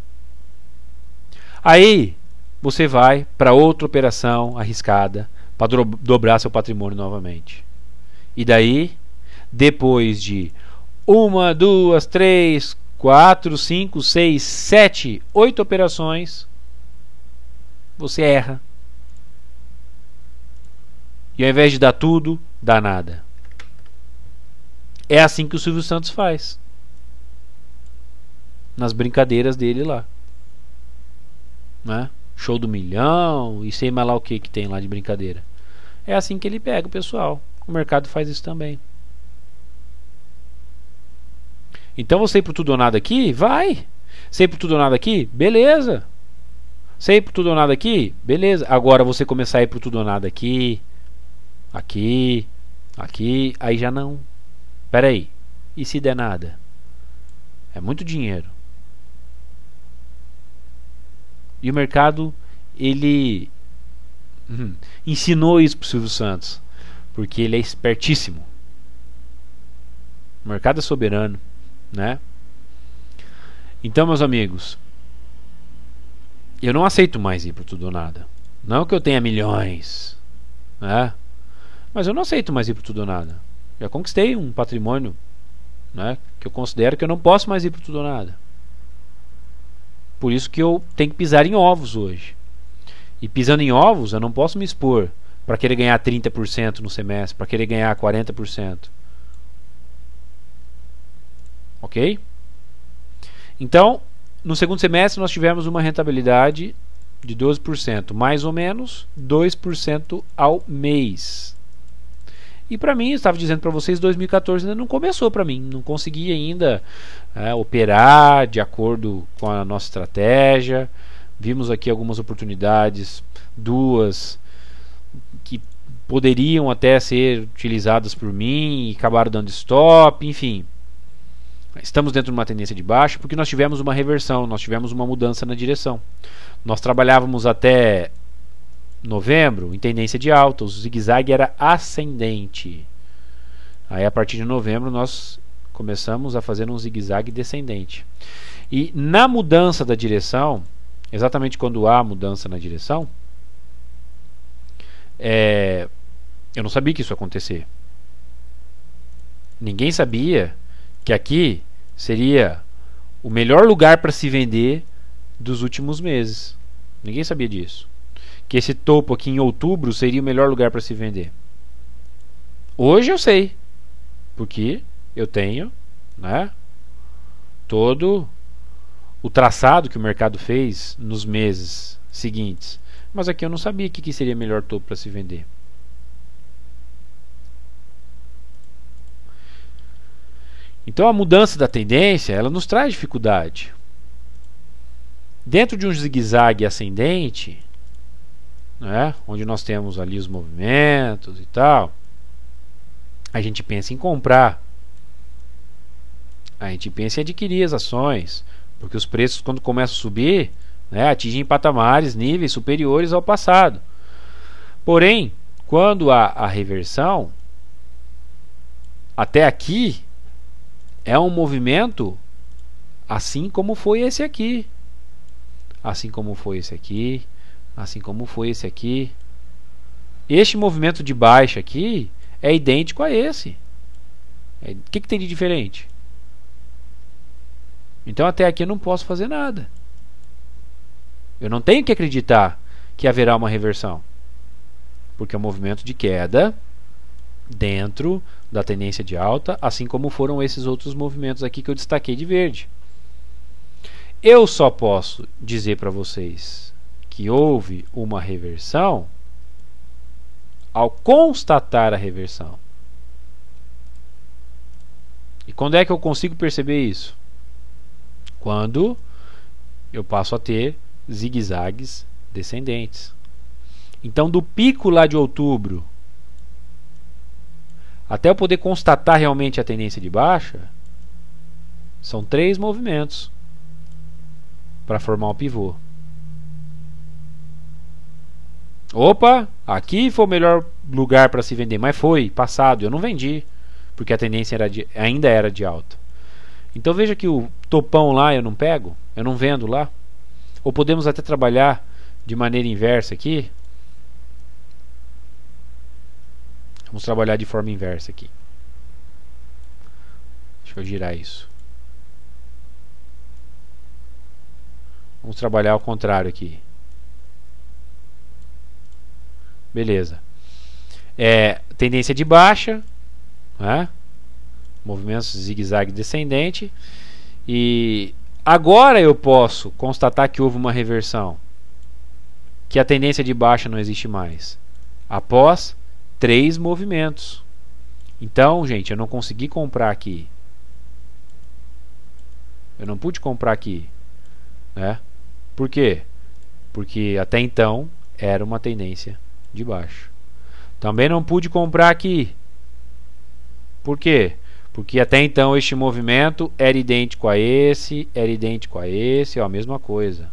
Aí você vai para outra operação arriscada para dobrar seu patrimônio novamente. E daí, depois de 1, 2, 3, 4, 5, 6, 7, 8 operações, você erra. E ao invés de dar tudo, dá nada. É assim que o Silvio Santos faz. Nas brincadeiras dele lá, né? Show do milhão e sei mais lá o que tem lá de brincadeira. É assim que ele pega o pessoal. O mercado faz isso também. Então você ir pro tudo ou nada aqui? Vai. Você ir pro tudo ou nada aqui? Beleza. Você ir pro tudo ou nada aqui? Beleza. Agora você começar a ir pro tudo ou nada aqui, aqui, aqui, aí já não. Pera aí. E se der nada? É muito dinheiro. E o mercado, ele ensinou isso pro Silvio Santos, porque ele é espertíssimo. O mercado é soberano, né? Então, meus amigos, eu não aceito mais ir pro tudo ou nada. Não que eu tenha milhões, né? Mas eu não aceito mais ir pro tudo ou nada. Já conquistei um patrimônio, né, que eu considero que eu não posso mais ir pro tudo ou nada. Por isso que eu tenho que pisar em ovos hoje. E pisando em ovos, eu não posso me expor para querer ganhar 30% no semestre, para querer ganhar 40%. Ok? Então, no segundo semestre nós tivemos uma rentabilidade de 12%, mais ou menos 2% ao mês. E para mim, eu estava dizendo para vocês, 2014 ainda não começou para mim, não consegui ainda operar de acordo com a nossa estratégia. Vimos aqui algumas oportunidades, duas que poderiam até ser utilizadas por mim e acabaram dando stop, enfim. Estamos dentro de uma tendência de baixa porque nós tivemos uma reversão, nós tivemos uma mudança na direção. Nós trabalhávamos até novembro em tendência de alta, o zigue-zague era ascendente. Aí a partir de novembro nós começamos a fazer um zigue-zague descendente. E na mudança da direção, exatamente quando há mudança na direção, eu não sabia que isso ia acontecer. Ninguém sabia que aqui seria o melhor lugar para se vender dos últimos meses. Ninguém sabia disso. Que esse topo aqui em outubro seria o melhor lugar para se vender. Hoje eu sei, porque eu tenho, né, todo o traçado que o mercado fez nos meses seguintes. Mas aqui eu não sabia que seria o melhor topo para se vender. Então a mudança da tendência, ela nos traz dificuldade. Dentro de um zigue-zague ascendente, né, onde nós temos ali os movimentos e tal, a gente pensa em comprar, a gente pensa em adquirir as ações, porque os preços, quando começam a subir, né, atingem patamares, níveis superiores ao passado. Porém, quando há a reversão, até aqui é um movimento assim como foi esse aqui, assim como foi esse aqui, assim como foi esse aqui. Este movimento de baixa aqui é idêntico a esse. O que tem de diferente? Então até aqui eu não posso fazer nada. Eu não tenho que acreditar que haverá uma reversão, porque é um movimento de queda dentro da tendência de alta, assim como foram esses outros movimentos aqui que eu destaquei de verde. Eu só posso dizer para vocês que houve uma reversão ao constatar a reversão. E quando é que eu consigo perceber isso? Quando eu passo a ter zigue-zagues descendentes. Então, do pico lá de outubro até eu poder constatar realmente a tendência de baixa, são 3 movimentos para formar um pivô. Opa, aqui foi o melhor lugar para se vender, mas foi passado, eu não vendi, porque a tendência ainda era de alta. Então veja que o topão lá eu não pego, eu não vendo lá. Ou podemos até trabalhar de maneira inversa aqui. Vamos trabalhar de forma inversa aqui. Deixa eu girar isso. Vamos trabalhar ao contrário aqui. Beleza. Tendência de baixa, né? Movimentos zigue-zague descendente. E agora eu posso constatar que houve uma reversão, que a tendência de baixa não existe mais, após 3 movimentos. Então, gente, eu não consegui comprar aqui. Eu não pude comprar aqui, né? Por quê? Porque até então era uma tendência de baixo. Também não pude comprar aqui. Por quê? Porque até então este movimento era idêntico a esse, era idêntico a esse, é a mesma coisa.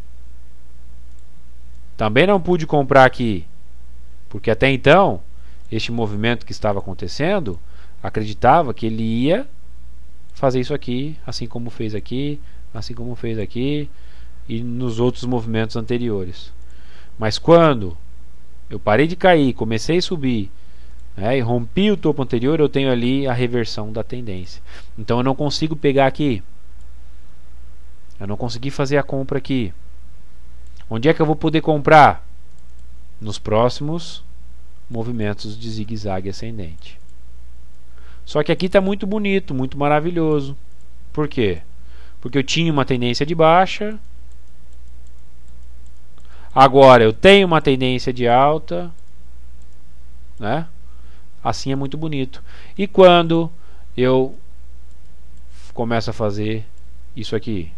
Também não pude comprar aqui, porque até então este movimento que estava acontecendo, acreditava que ele ia fazer isso aqui, assim como fez aqui, assim como fez aqui e nos outros movimentos anteriores. Mas quando eu parei de cair, comecei a subir, e rompi o topo anterior, eu tenho ali a reversão da tendência. Então eu não consigo pegar aqui, eu não consegui fazer a compra aqui. Onde é que eu vou poder comprar? Nos próximos movimentos de zigue-zague ascendente. Só que aqui está muito bonito, muito maravilhoso. Por quê? Porque eu tinha uma tendência de baixa, Agora eu tenho uma tendência de alta, né? Assim é muito bonito. E quando eu começo a fazer isso aqui,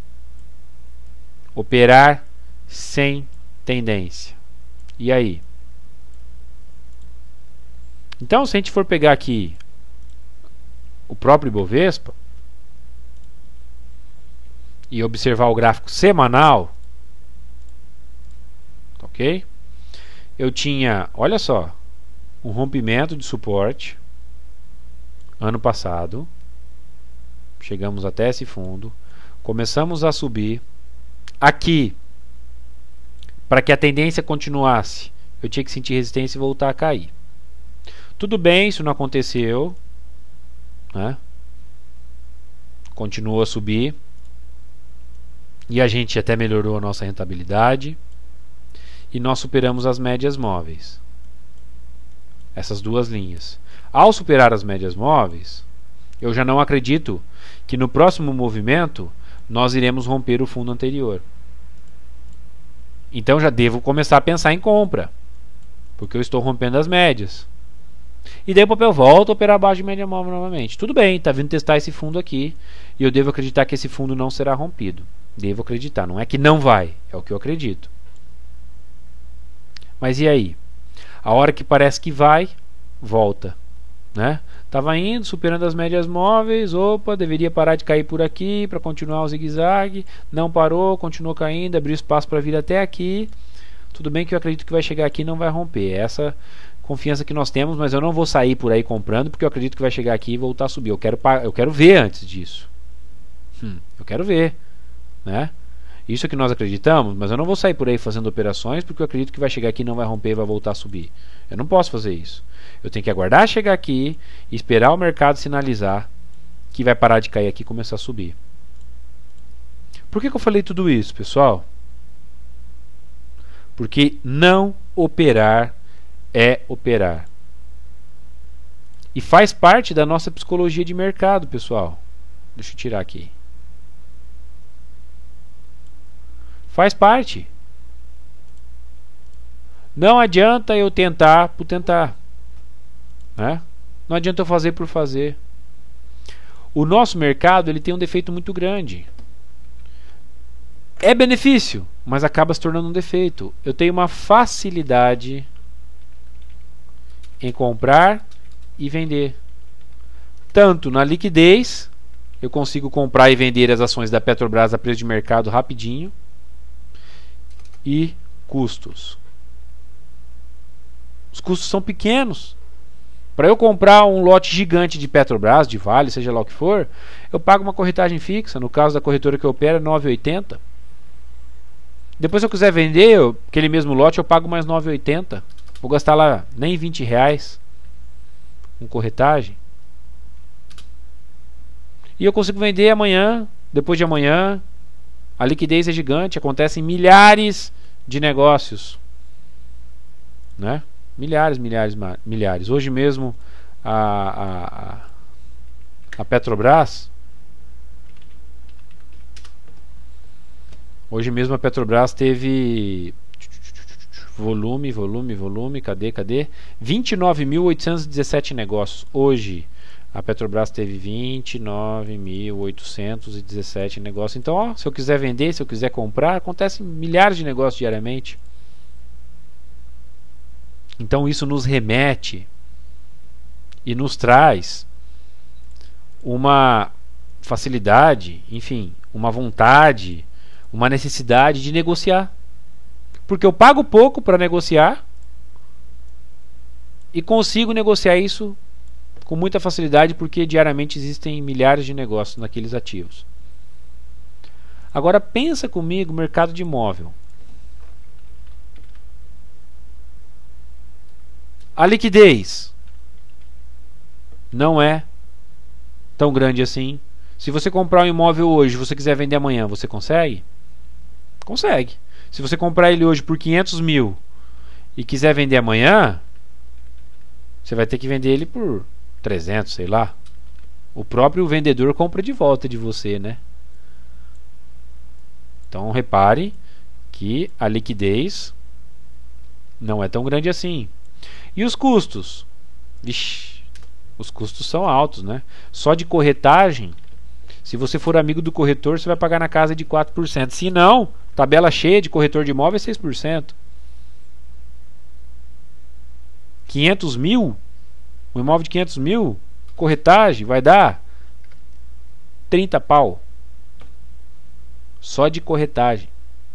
operar sem tendência, e aí? Então, se a gente for pegar aqui o próprio Ibovespa e observar o gráfico semanal, ok? Eu tinha, olha só, um rompimento de suporte ano passado, chegamos até esse fundo, começamos a subir. Aqui, para que a tendência continuasse, eu tinha que sentir resistência e voltar a cair. Tudo bem, isso não aconteceu, né? Continuou a subir e a gente até melhorou a nossa rentabilidade e nós superamos as médias móveis, essas duas linhas. Ao superar as médias móveis, eu já não acredito que no próximo movimento nós iremos romper o fundo anterior. Então já devo começar a pensar em compra, porque eu estou rompendo as médias. E daí o papel volta a operar abaixo de média móvel novamente. Tudo bem, está vindo testar esse fundo aqui e eu devo acreditar que esse fundo não será rompido. Devo acreditar, não é que não vai, é o que eu acredito. Mas e aí? A hora que parece que vai, volta, né? Estava indo, superando as médias móveis, opa, deveria parar de cair por aqui para continuar o zigue-zague, não parou, continuou caindo, abriu espaço para vir até aqui. Tudo bem que eu acredito que vai chegar aqui e não vai romper. Essa confiança que nós temos, mas eu não vou sair por aí comprando porque eu acredito que vai chegar aqui e voltar a subir. Eu quero ver antes disso. Eu quero ver, né? Isso é que nós acreditamos, mas eu não vou sair por aí fazendo operações porque eu acredito que vai chegar aqui, não vai romper e vai voltar a subir. Eu não posso fazer isso. Eu tenho que aguardar chegar aqui e esperar o mercado sinalizar que vai parar de cair aqui e começar a subir. Por que eu falei tudo isso, pessoal? Porque não operar é operar. E faz parte da nossa psicologia de mercado, pessoal. Deixa eu tirar aqui. Faz parte. Não adianta eu tentar por tentar, né? Não adianta eu fazer por fazer. O nosso mercado ele tem um defeito muito grande. É benefício, mas acaba se tornando um defeito. Eu tenho uma facilidade em comprar e vender. Tanto na liquidez, eu consigo comprar e vender as ações da Petrobras a preço de mercado rapidinho, e custos. Os custos são pequenos. Para eu comprar um lote gigante de Petrobras, de Vale, seja lá o que for, eu pago uma corretagem fixa. No caso da corretora que eu opero é 9,80. Depois, se eu quiser vender aquele mesmo lote, eu pago mais 9,80. Vou gastar lá nem R$20 com corretagem. E eu consigo vender amanhã, depois de amanhã. A liquidez é gigante, acontecem milhares de negócios, né? Milhares. Hoje mesmo a Petrobras, teve volume, cadê? 29.817 negócios. Hoje a Petrobras teve 29.817 negócios. Então, ó, se eu quiser vender, se eu quiser comprar, acontecem milhares de negócios diariamente. Então, isso nos remete e nos traz uma facilidade, enfim, uma vontade, uma necessidade de negociar. Porque eu pago pouco para negociar e consigo negociar isso com muita facilidade, porque diariamente existem milhares de negócios naqueles ativos. Agora pensa comigo o mercado de imóvel. A liquidez não é tão grande assim. Se você comprar um imóvel hoje e você quiser vender amanhã, você consegue? Consegue. Se você comprar ele hoje por 500 mil e quiser vender amanhã, você vai ter que vender ele por 300, sei lá. O próprio vendedor compra de volta de você, né? Então repare que a liquidez não é tão grande assim. E os custos? Vixe, os custos são altos, né? Só de corretagem, se você for amigo do corretor, você vai pagar na casa de 4%. Se não, tabela cheia de corretor de imóvel é 6%. 500 mil, um imóvel de 500 mil, corretagem, vai dar 30 pau. Só de corretagem.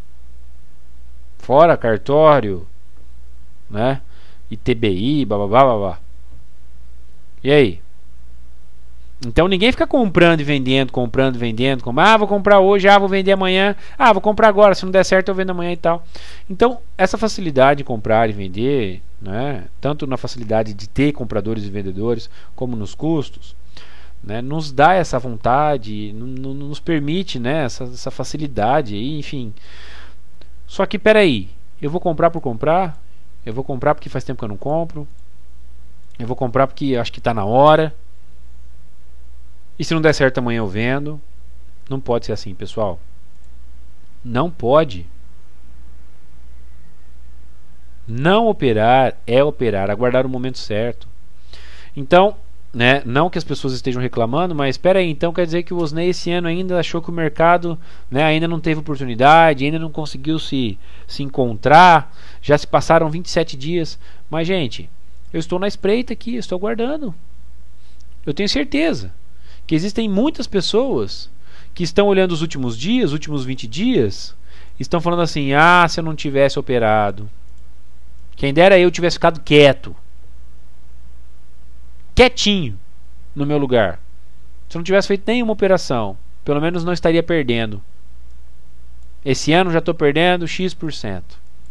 Fora cartório, né? ITBI, bababá, babá. E aí? Então ninguém fica comprando e vendendo, comprando e vendendo. Vou comprar hoje, vou vender amanhã. Vou comprar agora, se não der certo eu vendo amanhã e tal. Então, essa facilidade de comprar e vender, né, tanto na facilidade de ter compradores e vendedores, como nos custos, né, nos dá essa vontade, nos permite, né, essa facilidade, enfim. Só que, peraí, eu vou comprar por comprar? Eu vou comprar porque faz tempo que eu não compro? Eu vou comprar porque acho que está na hora? E se não der certo amanhã eu vendo? Não pode ser assim, pessoal. Não pode. Não operar é operar, aguardar o momento certo. Então, né, não que as pessoas estejam reclamando, mas espera aí, então quer dizer que o Osney esse ano ainda achou que o mercado, né, ainda não teve oportunidade, ainda não conseguiu se encontrar, já se passaram 27 dias. Mas, gente, eu estou na espreita aqui, estou aguardando. Eu tenho certeza que existem muitas pessoas que estão olhando os últimos dias, os últimos 20 dias, e estão falando assim: se eu não tivesse operado, quem dera eu tivesse ficado quietinho no meu lugar, se eu não tivesse feito nenhuma operação, pelo menos não estaria perdendo. Esse ano já estou perdendo X%.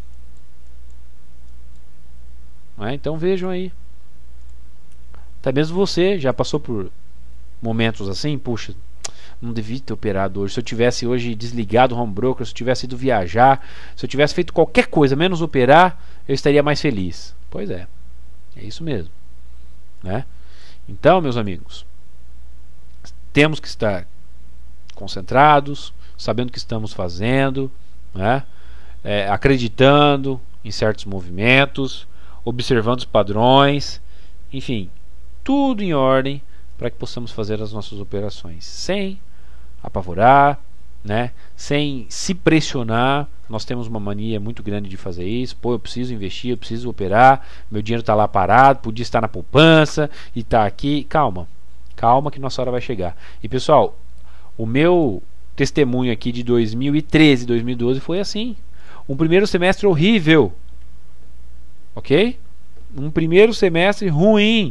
Então vejam aí. Até mesmo você já passou por momentos assim, puxa, não devia ter operado hoje. Se eu tivesse hoje desligado o home broker, se eu tivesse ido viajar, se eu tivesse feito qualquer coisa menos operar, eu estaria mais feliz. Pois é isso mesmo, né? Então, meus amigos, temos que estar concentrados, sabendo o que estamos fazendo, né? Acreditando em certos movimentos, observando os padrões, enfim, tudo em ordem para que possamos fazer as nossas operações sem apavorar, né? Sem se pressionar. Nós temos uma mania muito grande de fazer isso. Eu preciso investir, eu preciso operar, meu dinheiro está lá parado, podia estar na poupança e está aqui. Calma que nossa hora vai chegar. E pessoal, o meu testemunho aqui de 2013, 2012 foi assim. Um primeiro semestre horrível, ok? Um primeiro semestre ruim.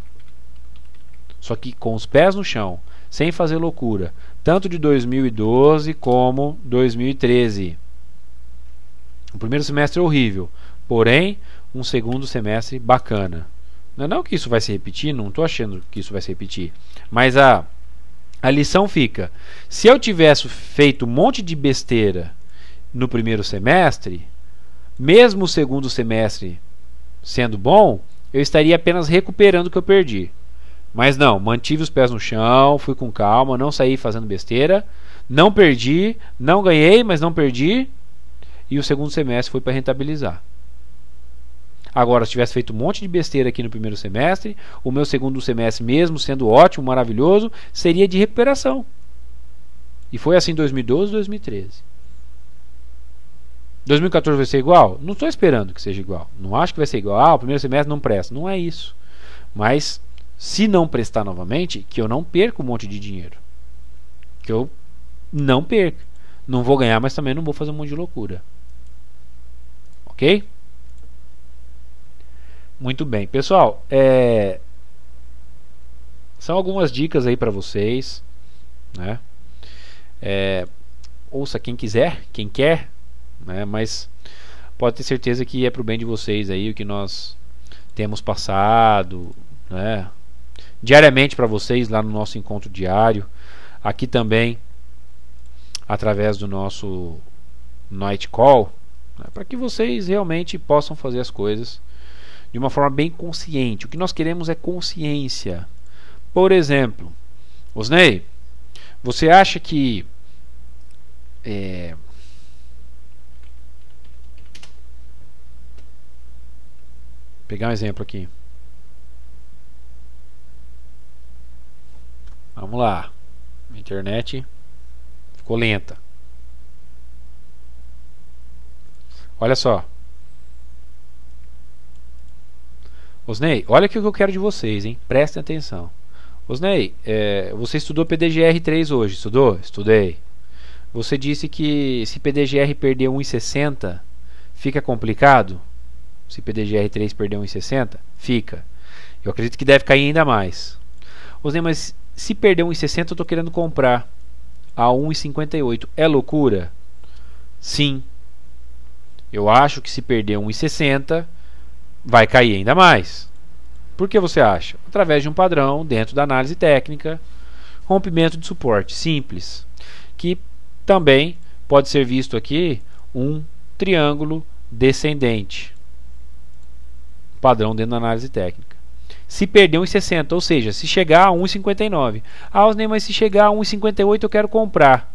Só que com os pés no chão, sem fazer loucura, tanto de 2012 como 2013. O primeiro semestre horrível, porém um segundo semestre bacana. Não que isso vai se repetir, não estou achando que isso vai se repetir, mas a lição fica: se eu tivesse feito um monte de besteira no primeiro semestre, mesmo o segundo semestre sendo bom, eu estaria apenas recuperando o que eu perdi. Mas não, mantive os pés no chão, fui com calma, não saí fazendo besteira, não perdi, não ganhei, mas não perdi, e o segundo semestre foi para rentabilizar. Agora, se tivesse feito um monte de besteira aqui no primeiro semestre, o meu segundo semestre, mesmo sendo ótimo, maravilhoso, seria de recuperação. E foi assim em 2012 e 2013. 2014 vai ser igual? Não estou esperando que seja igual. Não acho que vai ser igual. O primeiro semestre não presta. Não é isso. Mas se não prestar novamente, que eu não perca um monte de dinheiro. Que eu não perca. Não vou ganhar, mas também não vou fazer um monte de loucura. Ok? Muito bem. Pessoal, são algumas dicas aí para vocês, né? Ouça quem quiser, quem quer, né? Mas pode ter certeza que é pro bem de vocês aí o que nós temos passado, né? Diariamente para vocês lá no nosso encontro diário, aqui também através do nosso Night Call, né? Para que vocês realmente possam fazer as coisas de uma forma bem consciente. O que nós queremos é consciência. Por exemplo, Osney, você acha que pegar um exemplo aqui. Vamos lá. A internet ficou lenta. Olha só. Osnei, olha o que eu quero de vocês, hein? Prestem atenção. Osnei, você estudou PDGR3 hoje, estudou? Estudei. Você disse que se PDGR perder 1,60, fica complicado? Se PDGR3 perder 1,60, fica. Eu acredito que deve cair ainda mais. Osnei, mas se perder 1,60 eu estou querendo comprar a 1,58. É loucura? Sim. Eu acho que se perder 1,60 vai cair ainda mais. Por que você acha? Através de um padrão dentro da análise técnica, rompimento de suporte simples, que também pode ser visto aqui um triângulo descendente, padrão dentro da análise técnica. Se perder 1,60, ou seja, se chegar a 1,59, Osnei, mas se chegar a 1,58 eu quero comprar.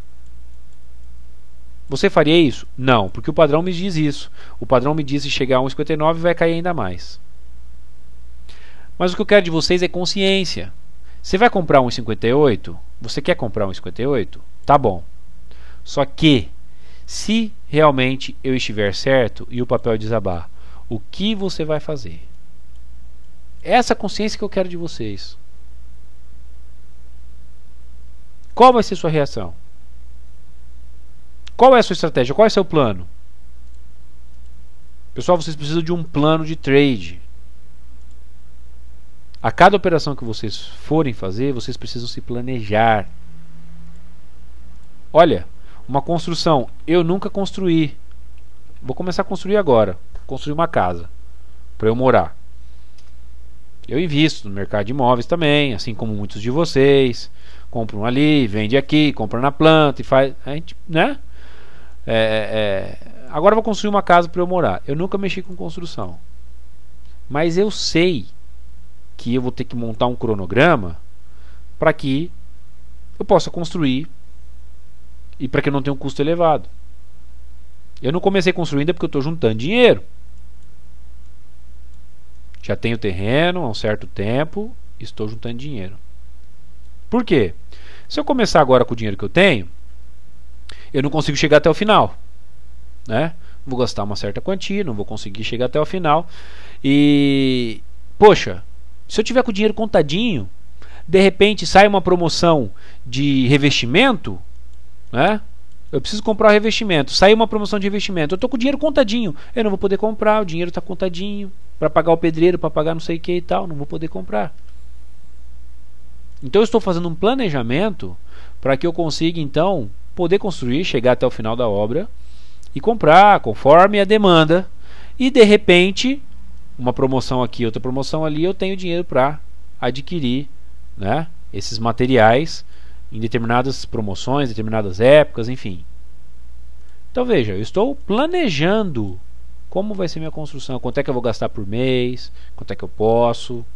Você faria isso? Não, porque o padrão me diz isso. O padrão me diz que se chegar a 1,59 vai cair ainda mais. Mas o que eu quero de vocês é consciência. Você vai comprar 1,58? Você quer comprar 1,58? Tá bom. Só que, se realmente eu estiver certo e o papel desabar, o que você vai fazer? Essa consciência que eu quero de vocês. Qual vai ser sua reação? Qual é a sua estratégia? Qual é o seu plano? Pessoal, vocês precisam de um plano de trade. A cada operação que vocês forem fazer, vocês precisam se planejar. Olha, uma construção. Eu nunca construí. Vou começar a construir agora. Construir uma casa para eu morar. Eu invisto no mercado de imóveis também, assim como muitos de vocês. Compram ali, vende aqui, compra na planta e faz, a gente, né? Agora eu vou construir uma casa para eu morar. Eu nunca mexi com construção, mas eu sei que eu vou ter que montar um cronograma para que eu possa construir e para que eu não tenha um custo elevado. Eu não comecei construindo porque eu estou juntando dinheiro. Já tenho terreno há um certo tempo, estou juntando dinheiro. Por quê? Se eu começar agora com o dinheiro que eu tenho, eu não consigo chegar até o final, né? Vou gastar uma certa quantia, não vou conseguir chegar até o final. E, poxa, se eu tiver com o dinheiro contadinho, de repente sai uma promoção de revestimento, né? Eu preciso comprar o revestimento, sai uma promoção de revestimento, eu estou com o dinheiro contadinho, eu não vou poder comprar, o dinheiro está contadinho para pagar o pedreiro, para pagar não sei o que e tal, não vou poder comprar. Então eu estou fazendo um planejamento para que eu consiga então poder construir, chegar até o final da obra e comprar conforme a demanda, e de repente uma promoção aqui, outra promoção ali, eu tenho dinheiro para adquirir, né, esses materiais em determinadas promoções, determinadas épocas, enfim. Então veja, eu estou planejando como vai ser minha construção, quanto é que eu vou gastar por mês, quanto é que eu posso,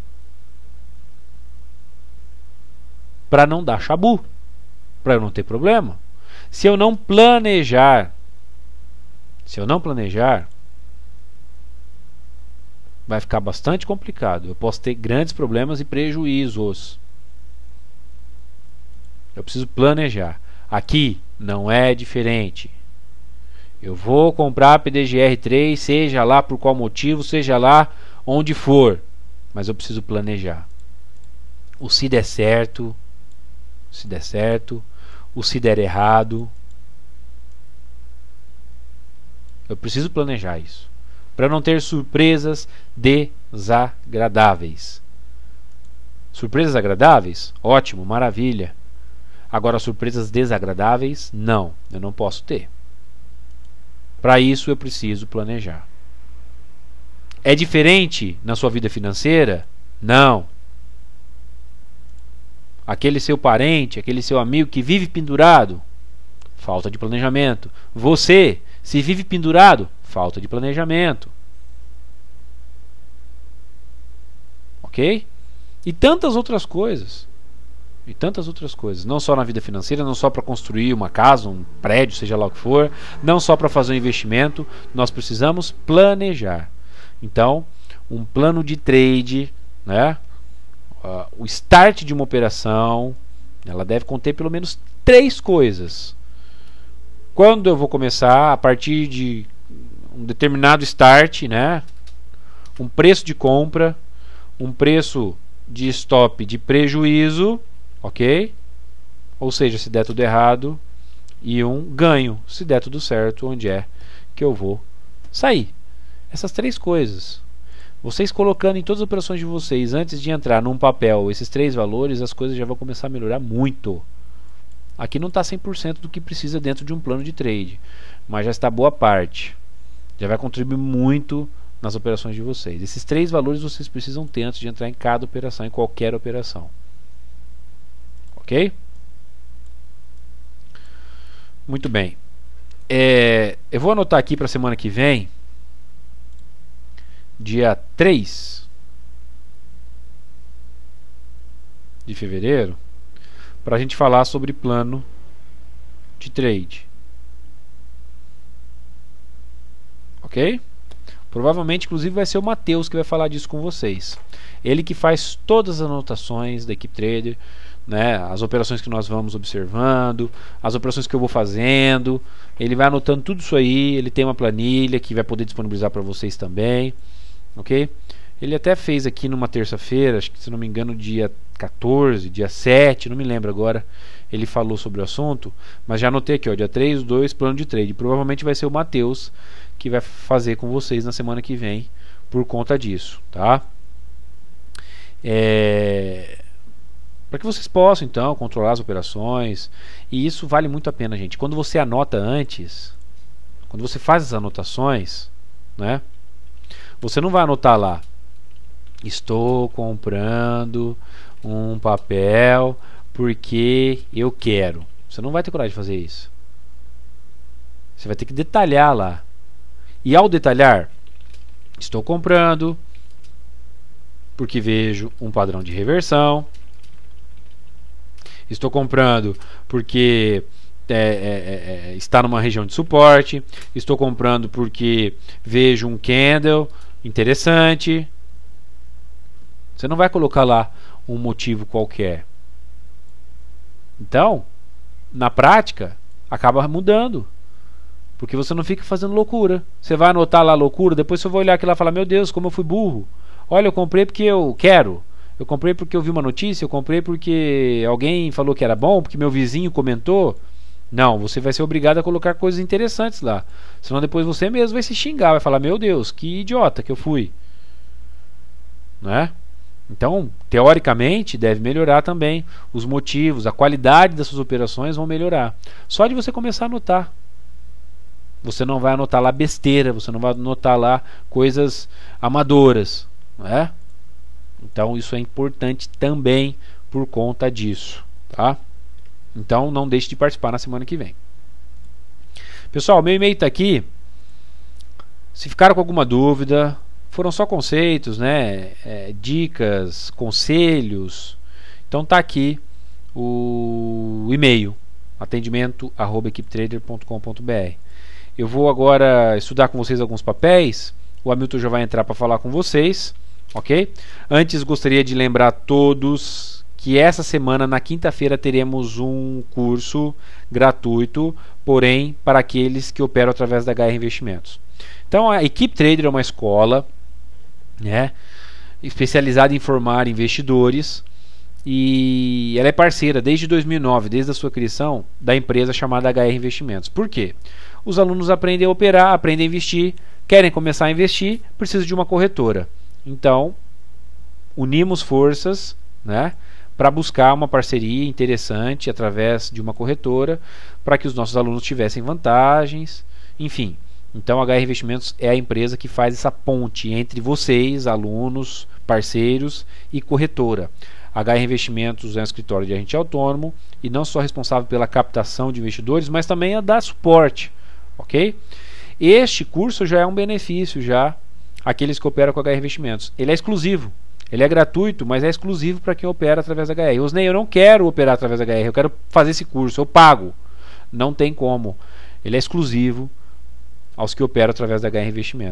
para não dar chabu, para eu não ter problema. Se eu não planejar, vai ficar bastante complicado. Eu posso ter grandes problemas e prejuízos. Eu preciso planejar. Aqui não é diferente. Eu vou comprar PDGR3, seja lá por qual motivo, seja lá onde for, mas eu preciso planejar. O se der certo, o se der errado, eu preciso planejar isso, para não ter surpresas desagradáveis. Surpresas agradáveis? Ótimo, maravilha. Agora, surpresas desagradáveis? Não, eu não posso ter. Para isso eu preciso planejar. É diferente na sua vida financeira? Não. Aquele seu parente, aquele seu amigo que vive pendurado? Falta de planejamento. Você, se vive pendurado? Falta de planejamento. Ok? E tantas outras coisas. Não só na vida financeira, não só para construir uma casa, um prédio, seja lá o que for, não só para fazer um investimento, nós precisamos planejar. Então, um plano de trade, né? O start de uma operação, ela deve conter pelo menos 3 coisas. Quando eu vou começar, a partir de um determinado start, né? Um preço de compra, um preço de stop de prejuízo, ok? Ou seja, se der tudo errado, e um ganho, se der tudo certo, onde é que eu vou sair. Essas 3 coisas. Vocês colocando em todas as operações de vocês, antes de entrar num papel, esses 3 valores, as coisas já vão começar a melhorar muito. Aqui não está 100% do que precisa dentro de um plano de trade, mas já está boa parte. Já vai contribuir muito nas operações de vocês. Esses 3 valores vocês precisam ter antes de entrar em cada operação, em qualquer operação. Ok? Muito bem. Eu vou anotar aqui para a semana que vem, dia 3 de fevereiro, para a gente falar sobre plano de trade. Ok? Provavelmente, inclusive, vai ser o Matheus que vai falar disso com vocês. Ele que faz todas as anotações da Equipe Trader, né, as operações que nós vamos observando, as operações que eu vou fazendo. Ele vai anotando tudo isso aí. Ele tem uma planilha que vai poder disponibilizar para vocês também. Ok? Ele até fez aqui numa terça-feira, acho que se não me engano dia 14, dia 7, não me lembro agora, ele falou sobre o assunto, mas já anotei aqui, ó, dia 3, 2, plano de trade. Provavelmente vai ser o Matheus que vai fazer com vocês na semana que vem por conta disso, tá? Para que vocês possam então controlar as operações, e isso vale muito a pena, gente. Quando você anota antes, quando você faz as anotações, né? Você não vai anotar lá: estou comprando um papel porque eu quero. Você não vai ter coragem de fazer isso. Você vai ter que detalhar lá. E ao detalhar, estou comprando porque vejo um padrão de reversão. Estou comprando porque está numa região de suporte. Estou comprando porque vejo um candle interessante. Você não vai colocar lá um motivo qualquer. Então, na prática, acaba mudando. Porque você não fica fazendo loucura. Você vai anotar lá loucura, depois você vai olhar aquilo lá e falar: meu Deus, como eu fui burro. Olha, eu comprei porque eu quero. Eu comprei porque eu vi uma notícia, eu comprei porque alguém falou que era bom, porque meu vizinho comentou. Não, você vai ser obrigado a colocar coisas interessantes lá. Senão depois você mesmo vai se xingar, vai falar: meu Deus, que idiota que eu fui. Né? Então, teoricamente, deve melhorar também os motivos, a qualidade das suas operações vão melhorar. Só de você começar a anotar. Você não vai anotar lá besteira, você não vai anotar lá coisas amadoras, né? Então isso é importante também por conta disso, tá? Então não deixe de participar na semana que vem. Pessoal, meu e-mail está aqui. Se ficaram com alguma dúvida, foram só conceitos, né? Dicas, conselhos. Então tá aqui o e-mail, atendimento@equipetrader.com.br. Eu vou agora estudar com vocês alguns papéis. O Hamilton já vai entrar para falar com vocês, ok? Antes gostaria de lembrar a todos que essa semana, na quinta-feira, teremos um curso gratuito, porém para aqueles que operam através da HR Investimentos. Então a Equipe Trader é uma escola, né, especializada em formar investidores, e ela é parceira desde 2009, desde a sua criação, da empresa chamada HR Investimentos. Por quê? Os alunos aprendem a operar, aprendem a investir, querem começar a investir, precisam de uma corretora. Então, unimos forças, né, para buscar uma parceria interessante através de uma corretora, para que os nossos alunos tivessem vantagens, enfim. Então, a HR Investimentos é a empresa que faz essa ponte entre vocês, alunos, parceiros e corretora. A HR Investimentos é um escritório de agente autônomo e não só responsável pela captação de investidores, mas também a dar suporte, ok? Este curso já é um benefício já àqueles que operam com a HR Investimentos. Ele é exclusivo, ele é gratuito, mas é exclusivo para quem opera através da HR. Osnei, eu não quero operar através da HR, eu quero fazer esse curso, eu pago. Não tem como. Ele é exclusivo aos que operam através da HR Investimentos.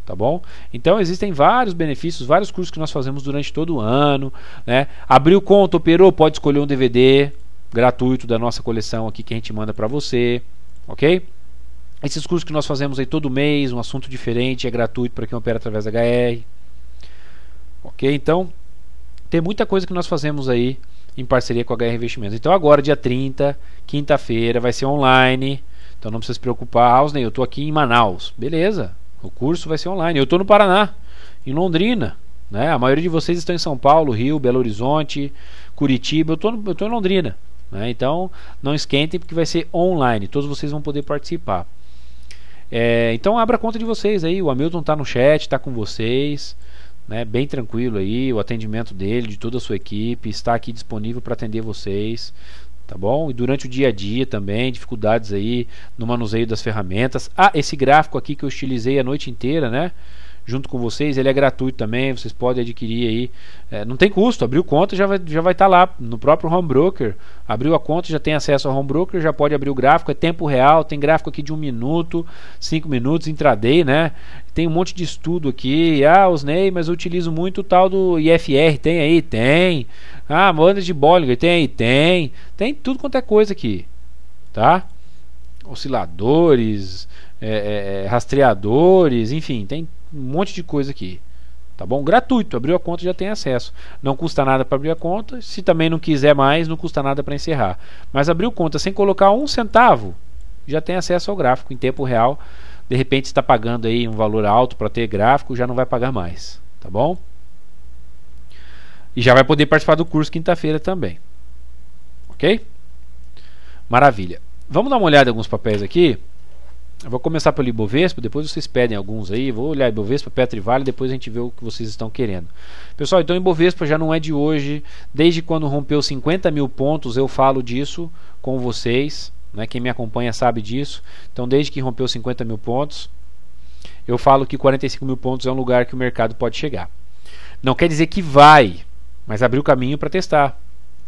Tá bom? Então existem vários benefícios, vários cursos que nós fazemos durante todo o ano, né? Abriu conta, operou, pode escolher um DVD gratuito da nossa coleção aqui que a gente manda para você, ok? Esses cursos que nós fazemos aí todo mês, um assunto diferente, é gratuito para quem opera através da HR, ok? Então tem muita coisa que nós fazemos aí em parceria com a HR Investimentos. Então agora dia 30, quinta-feira, vai ser online, então não precisa se preocupar. Ausney, eu estou aqui em Manaus, beleza? O curso vai ser online. Eu estou no Paraná, em Londrina, né? A maioria de vocês estão em São Paulo, Rio, Belo Horizonte, Curitiba. Eu estou em Londrina, né? Então não esquentem porque vai ser online. Todos vocês vão poder participar. Então abra a conta de vocês aí. O Hamilton está no chat, está com vocês, né? Bem tranquilo aí. O atendimento dele, de toda a sua equipe, está aqui disponível para atender vocês. Tá bom? E durante o dia a dia também, dificuldades aí no manuseio das ferramentas. Esse gráfico aqui que eu estilizei a noite inteira, né? Junto com vocês, ele é gratuito também, vocês podem adquirir aí, não tem custo, abriu conta já vai estar lá no próprio Home Broker, abriu a conta, já tem acesso ao Home Broker, já pode abrir o gráfico, é tempo real, tem gráfico aqui de 1 minuto, 5 minutos, intraday, né? Tem um monte de estudo aqui, Osney, mas eu utilizo muito o tal do IFR, tem aí? Tem. Bandas de Bollinger, tem aí? Tem tudo quanto é coisa aqui, tá? Osciladores, rastreadores, enfim, tem um monte de coisa aqui, tá bom? Gratuito, abriu a conta já tem acesso, não custa nada para abrir a conta, se também não quiser mais, não custa nada para encerrar, mas abriu conta sem colocar 1 centavo, já tem acesso ao gráfico em tempo real. De repente está pagando aí um valor alto para ter gráfico, já não vai pagar mais, tá bom? E já vai poder participar do curso quinta-feira também, ok? Maravilha. Vamos dar uma olhada em alguns papéis aqui. Eu vou começar pelo Ibovespa, depois vocês pedem alguns aí. Vou olhar Ibovespa, Petro e Vale, depois a gente vê o que vocês estão querendo. Pessoal, então Ibovespa já não é de hoje. Desde quando rompeu 50 mil pontos, eu falo disso com vocês, né? Quem me acompanha sabe disso. Então, desde que rompeu 50 mil pontos, eu falo que 45 mil pontos é um lugar que o mercado pode chegar. Não quer dizer que vai, mas abriu o caminho para testar.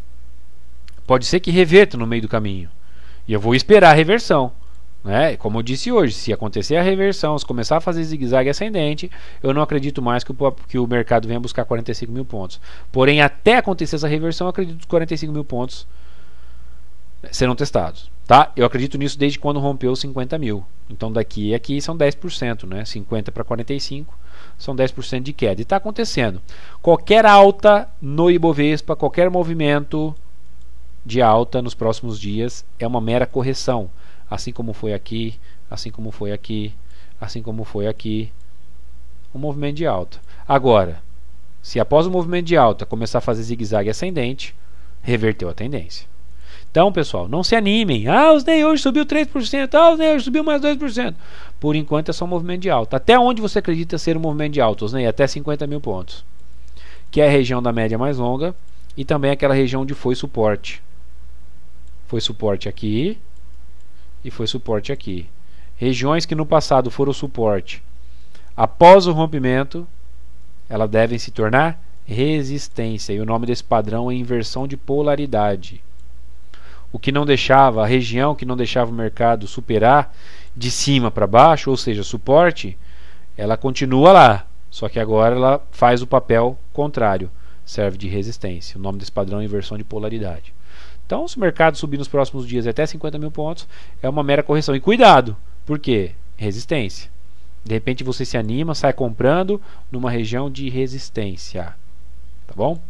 Pode ser que reverta no meio do caminho. E eu vou esperar a reversão, né? Como eu disse hoje, se acontecer a reversão, se começar a fazer zigue-zague ascendente, eu não acredito mais que o mercado venha buscar 45 mil pontos. Porém, até acontecer essa reversão, eu acredito que 45 mil pontos serão testados, tá? Eu acredito nisso desde quando rompeu os 50 mil. Então daqui e aqui são 10%, né? 50 para 45 são 10% de queda. E está acontecendo. Qualquer alta no Ibovespa, qualquer movimento de alta nos próximos dias é uma mera correção. Assim como foi aqui, assim como foi aqui, assim como foi aqui. Um movimento de alta. Agora, se após o movimento de alta começar a fazer zigue-zague ascendente, reverteu a tendência. Então, pessoal, não se animem. O Osney hoje subiu 3%. O Osney hoje subiu mais 2%. Por enquanto é só um movimento de alta. Até onde você acredita ser um movimento de alta, Osney? Até 50 mil pontos. Que é a região da média mais longa. E também aquela região onde foi suporte. Foi suporte aqui. E foi suporte aqui. Regiões que no passado foram suporte. Após o rompimento, elas devem se tornar resistência. E o nome desse padrão é inversão de polaridade. O que não deixava, a região que não deixava o mercado superar de cima para baixo, ou seja, suporte, ela continua lá, só que agora ela faz o papel contrário, serve de resistência. O nome desse padrão é inversão de polaridade. Então, se o mercado subir nos próximos dias até 50 mil pontos, é uma mera correção. E cuidado, por quê? Resistência. De repente você se anima, sai comprando numa região de resistência. Tá bom?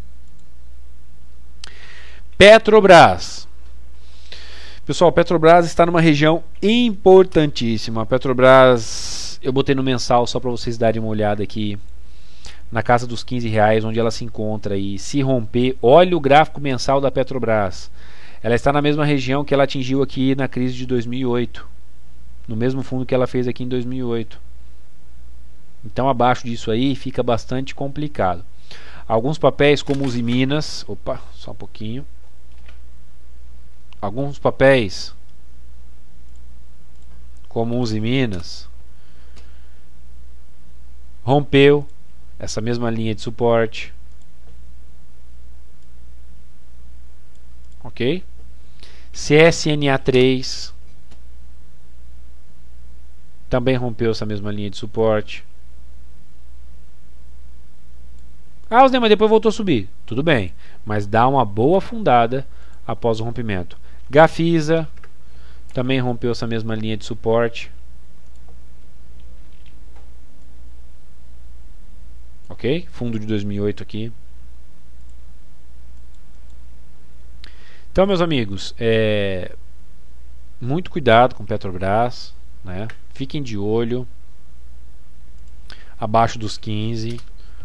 Petrobras. Pessoal, Petrobras está numa região importantíssima. Petrobras, eu botei no mensal só para vocês darem uma olhada aqui. Na casa dos R$15, onde ela se encontra. E se romper, olha o gráfico mensal da Petrobras. Ela está na mesma região que ela atingiu aqui na crise de 2008. No mesmo fundo que ela fez aqui em 2008. Então, abaixo disso aí fica bastante complicado. Alguns papéis como os Minas... Opa, só um pouquinho. Alguns papéis como Uzi Minas rompeu essa mesma linha de suporte, ok? CSNA3 também rompeu essa mesma linha de suporte, Ah, mas depois voltou a subir. Tudo bem, mas dá uma boa afundada após o rompimento. Gafisa também rompeu essa mesma linha de suporte. Ok? Fundo de 2008 aqui. Então, meus amigos, muito cuidado com Petrobras, né? Fiquem de olho abaixo dos 15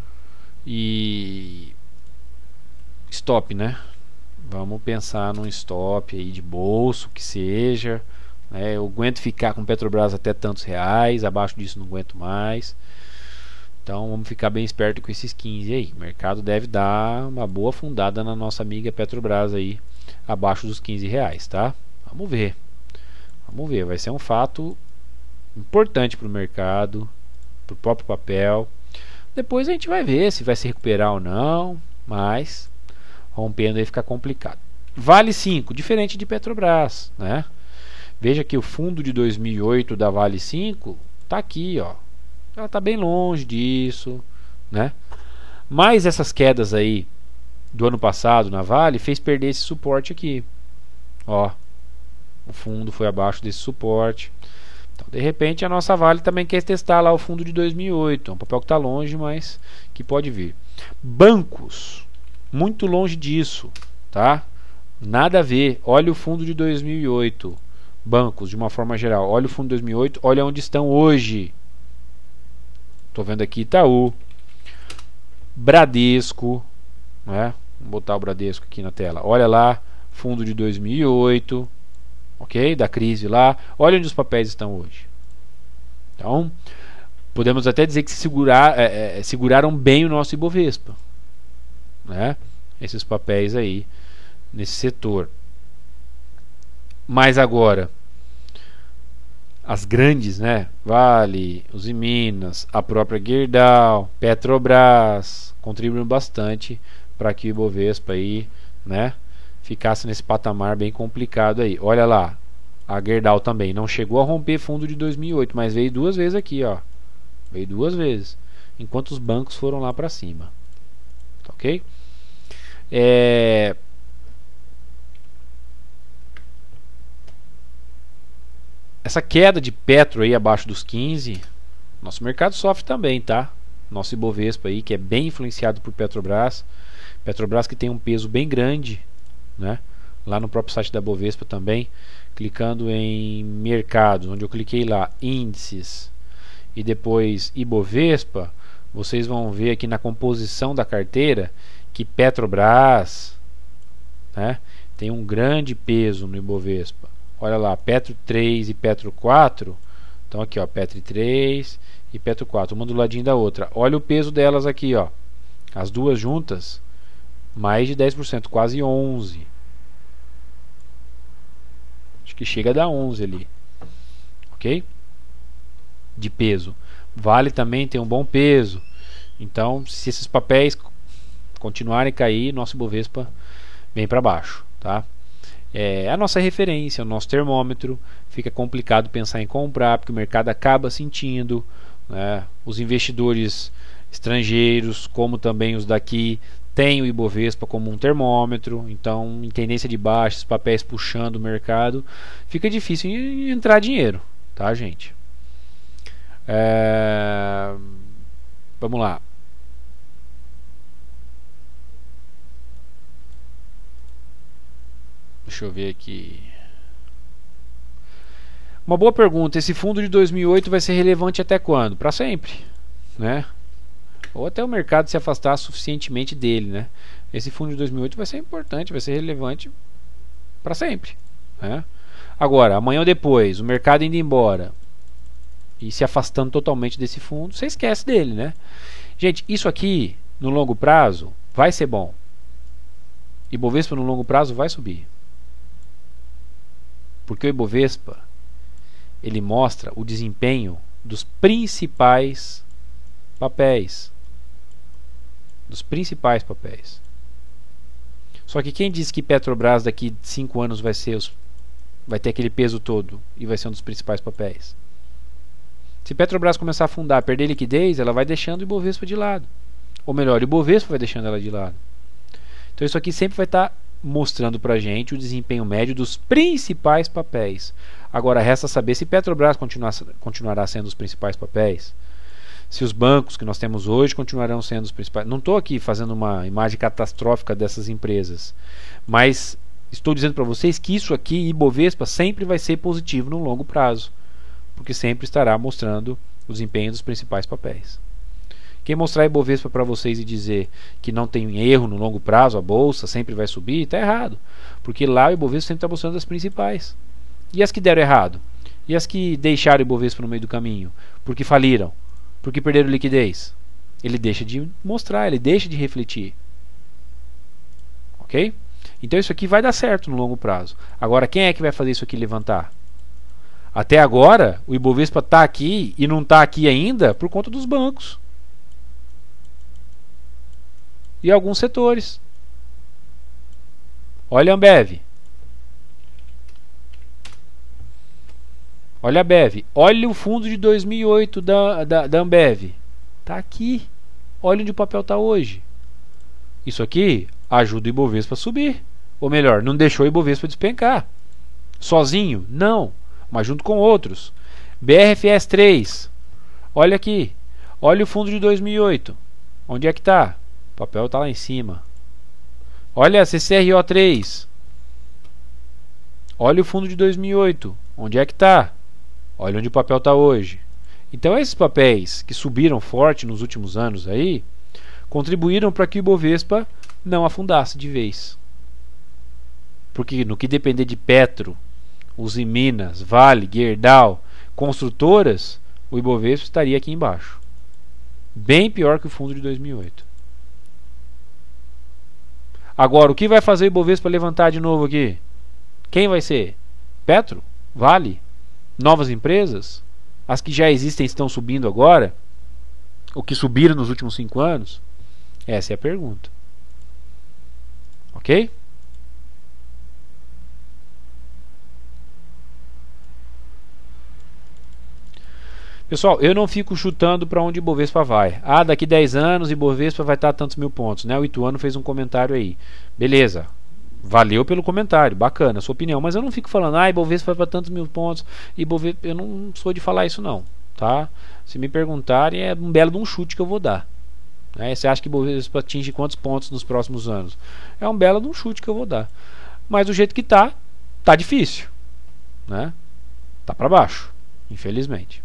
e stop, né? Vamos pensar num stop aí de bolso, que seja, né? Eu aguento ficar com Petrobras até tantos reais, abaixo disso não aguento mais. Então vamos ficar bem esperto com esses 15 aí. O mercado deve dar uma boa afundada na nossa amiga Petrobras aí, abaixo dos 15 reais, tá? Vamos ver. Vamos ver, vai ser um fato importante para o mercado, para o próprio papel. Depois a gente vai ver se vai se recuperar ou não, mas rompendo aí fica complicado. Vale 5, diferente de Petrobras, né? Veja que o fundo de 2008 da Vale 5 tá aqui, ó. Ela tá bem longe disso, né? Mas essas quedas aí do ano passado na Vale fez perder esse suporte aqui. Ó, o fundo foi abaixo desse suporte. Então, de repente, a nossa Vale também quer testar lá o fundo de 2008. É um papel que está longe, mas que pode vir. Bancos, muito longe disso, tá? Nada a ver. Olha o fundo de 2008. Bancos, de uma forma geral. Olha o fundo de 2008, olha onde estão hoje. Estou vendo aqui Itaú, Bradesco, né? Vou botar o Bradesco aqui na tela. Olha lá, fundo de 2008, ok? Da crise lá. Olha onde os papéis estão hoje. Então, podemos até dizer que seguraram bem o nosso Ibovespa, né? Esses papéis aí nesse setor. Mas agora, as grandes, né? Vale, Usiminas, a própria Gerdau, Petrobras contribuem bastante para que o Ibovespa aí, né, ficasse nesse patamar bem complicado aí. Olha lá, a Gerdau também não chegou a romper fundo de 2008, mas veio duas vezes aqui, ó. Veio duas vezes, enquanto os bancos foram lá para cima. Ok? Essa queda de Petro aí abaixo dos 15, nosso mercado sofre também, tá? Nosso Ibovespa aí, que é bem influenciado por Petrobras. Petrobras que tem um peso bem grande, né? Lá no próprio site da Bovespa também, clicando em mercados, onde eu cliquei lá, índices e depois Ibovespa, vocês vão ver aqui na composição da carteira que Petrobras, né, tem um grande peso no Ibovespa. Olha lá, Petro 3 e Petro 4. Então aqui, ó, Petro 3 e Petro 4, uma do ladinho da outra. Olha o peso delas aqui, ó. As duas juntas, mais de 10%, quase 11. Acho que chega a dar 11 ali. OK? De peso. Vale também tem um bom peso. Então, se esses papéis continuarem a cair, nosso Ibovespa vem para baixo, tá? É a nossa referência, o nosso termômetro. Fica complicado pensar em comprar, porque o mercado acaba sentindo, né? Os investidores estrangeiros, como também os daqui, têm o Ibovespa como um termômetro. Então, em tendência de baixa, esses papéis puxando o mercado, fica difícil entrar dinheiro, tá, gente? Vamos lá. Deixa eu ver aqui. Uma boa pergunta. Esse fundo de 2008 vai ser relevante até quando? Para sempre, né? Ou até o mercado se afastar suficientemente dele, né? Esse fundo de 2008 vai ser importante, vai ser relevante para sempre, né? Agora, amanhã ou depois, o mercado indo embora e se afastando totalmente desse fundo, você esquece dele, né? Gente, isso aqui no longo prazo vai ser bom. Ibovespa no longo prazo vai subir. Porque o Ibovespa, ele mostra o desempenho dos principais papéis. Dos principais papéis. Só que quem diz que Petrobras daqui 5 anos vai ter aquele peso todo e vai ser um dos principais papéis? Se Petrobras começar a afundar, perder liquidez, ela vai deixando o Ibovespa de lado. Ou melhor, o Ibovespa vai deixando ela de lado. Então isso aqui sempre vai estar mostrando para a gente o desempenho médio dos principais papéis. Agora resta saber se Petrobras continuará sendo os principais papéis, se os bancos que nós temos hoje continuarão sendo os principais. Não estou aqui fazendo uma imagem catastrófica dessas empresas, mas estou dizendo para vocês que isso aqui, Ibovespa, sempre vai ser positivo no longo prazo, porque sempre estará mostrando o desempenho dos principais papéis. Quem mostrar Ibovespa para vocês e dizer que não tem erro no longo prazo, a bolsa sempre vai subir, está errado. Porque lá o Ibovespa sempre está mostrando as principais. E as que deram errado? E as que deixaram o Ibovespa no meio do caminho? Porque faliram? Porque perderam liquidez? Ele deixa de mostrar, ele deixa de refletir. Ok? Então isso aqui vai dar certo no longo prazo. Agora, quem é que vai fazer isso aqui levantar? Até agora, o Ibovespa está aqui e não está aqui ainda por conta dos bancos. E alguns setores. Olha a Ambev. Olha a Ambev. Olha o fundo de 2008 da Ambev. Está aqui. Olha onde o papel está hoje. Isso aqui ajuda o Ibovespa a subir. Ou melhor, não deixou o Ibovespa despencar. Sozinho? Não. Mas junto com outros. BRFS 3. Olha aqui. Olha o fundo de 2008. Onde é que está? O papel está lá em cima. Olha a CCRO3. Olha o fundo de 2008. Onde é que está? Olha onde o papel está hoje. Então esses papéis que subiram forte nos últimos anos aí contribuíram para que o Ibovespa não afundasse de vez. Porque no que depender de Petro, Usiminas, Vale, Gerdau, construtoras, o Ibovespa estaria aqui embaixo. Bem pior que o fundo de 2008. Agora, o que vai fazer o Ibovespa levantar de novo aqui? Quem vai ser? Petro? Vale? Novas empresas? As que já existem estão subindo agora? O que subiram nos últimos 5 anos? Essa é a pergunta. Ok? Pessoal, eu não fico chutando para onde o Ibovespa vai. Ah, daqui 10 anos o Ibovespa vai estar a tantos mil pontos, né? O Ituano fez um comentário aí. Beleza. Valeu pelo comentário, bacana, sua opinião. Mas eu não fico falando, Ibovespa vai para tantos mil pontos. Ibovespa, eu não sou de falar isso não, tá? Se me perguntarem, é um belo de um chute que eu vou dar. Né? Você acha que o Ibovespa atinge quantos pontos nos próximos anos? É um belo de um chute que eu vou dar. Mas do jeito que tá difícil, né? Tá para baixo, infelizmente.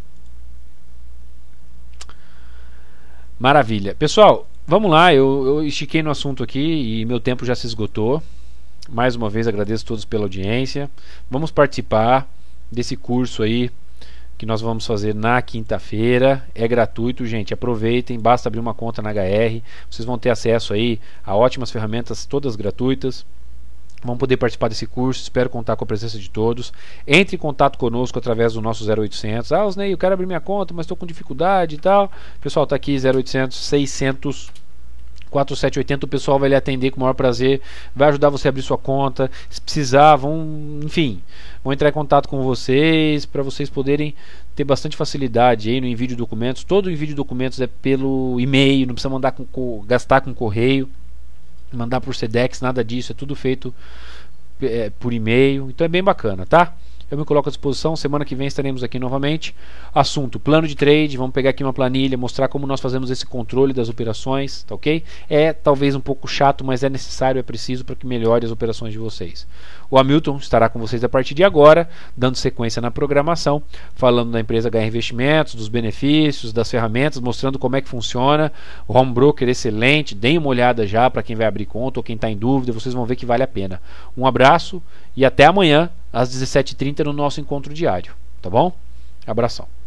Maravilha. Pessoal, vamos lá, eu estiquei no assunto aqui e meu tempo já se esgotou. Mais uma vez agradeço a todos pela audiência. Vamos participar desse curso aí que nós vamos fazer na quinta-feira. É gratuito, gente, aproveitem, basta abrir uma conta na HR. Vocês vão ter acesso aí a ótimas ferramentas, todas gratuitas. Vão poder participar desse curso, espero contar com a presença de todos. Entre em contato conosco através do nosso 0800. Osnei, eu quero abrir minha conta, mas estou com dificuldade e tal. Pessoal, está aqui 0800 600 4780. O pessoal vai lhe atender com o maior prazer, vai ajudar você a abrir sua conta. Se precisar, enfim, vão entrar em contato com vocês para vocês poderem ter bastante facilidade aí no envio de documentos. Todo o envio de documentos é pelo e-mail, não precisa mandar gastar com correio, mandar por Sedex, nada disso, é tudo feito por e-mail, então é bem bacana, tá? Eu me coloco à disposição, semana que vem estaremos aqui novamente. Assunto, plano de trade, vamos pegar aqui uma planilha, mostrar como nós fazemos esse controle das operações, tá ok? É talvez um pouco chato, mas é necessário, é preciso para que melhore as operações de vocês. O Hamilton estará com vocês a partir de agora, dando sequência na programação, falando da empresa HR Investimentos, dos benefícios, das ferramentas, mostrando como é que funciona. O Home Broker excelente, deem uma olhada já para quem vai abrir conta ou quem está em dúvida, vocês vão ver que vale a pena. Um abraço e até amanhã às 17h30 no nosso encontro diário, tá bom? Abração.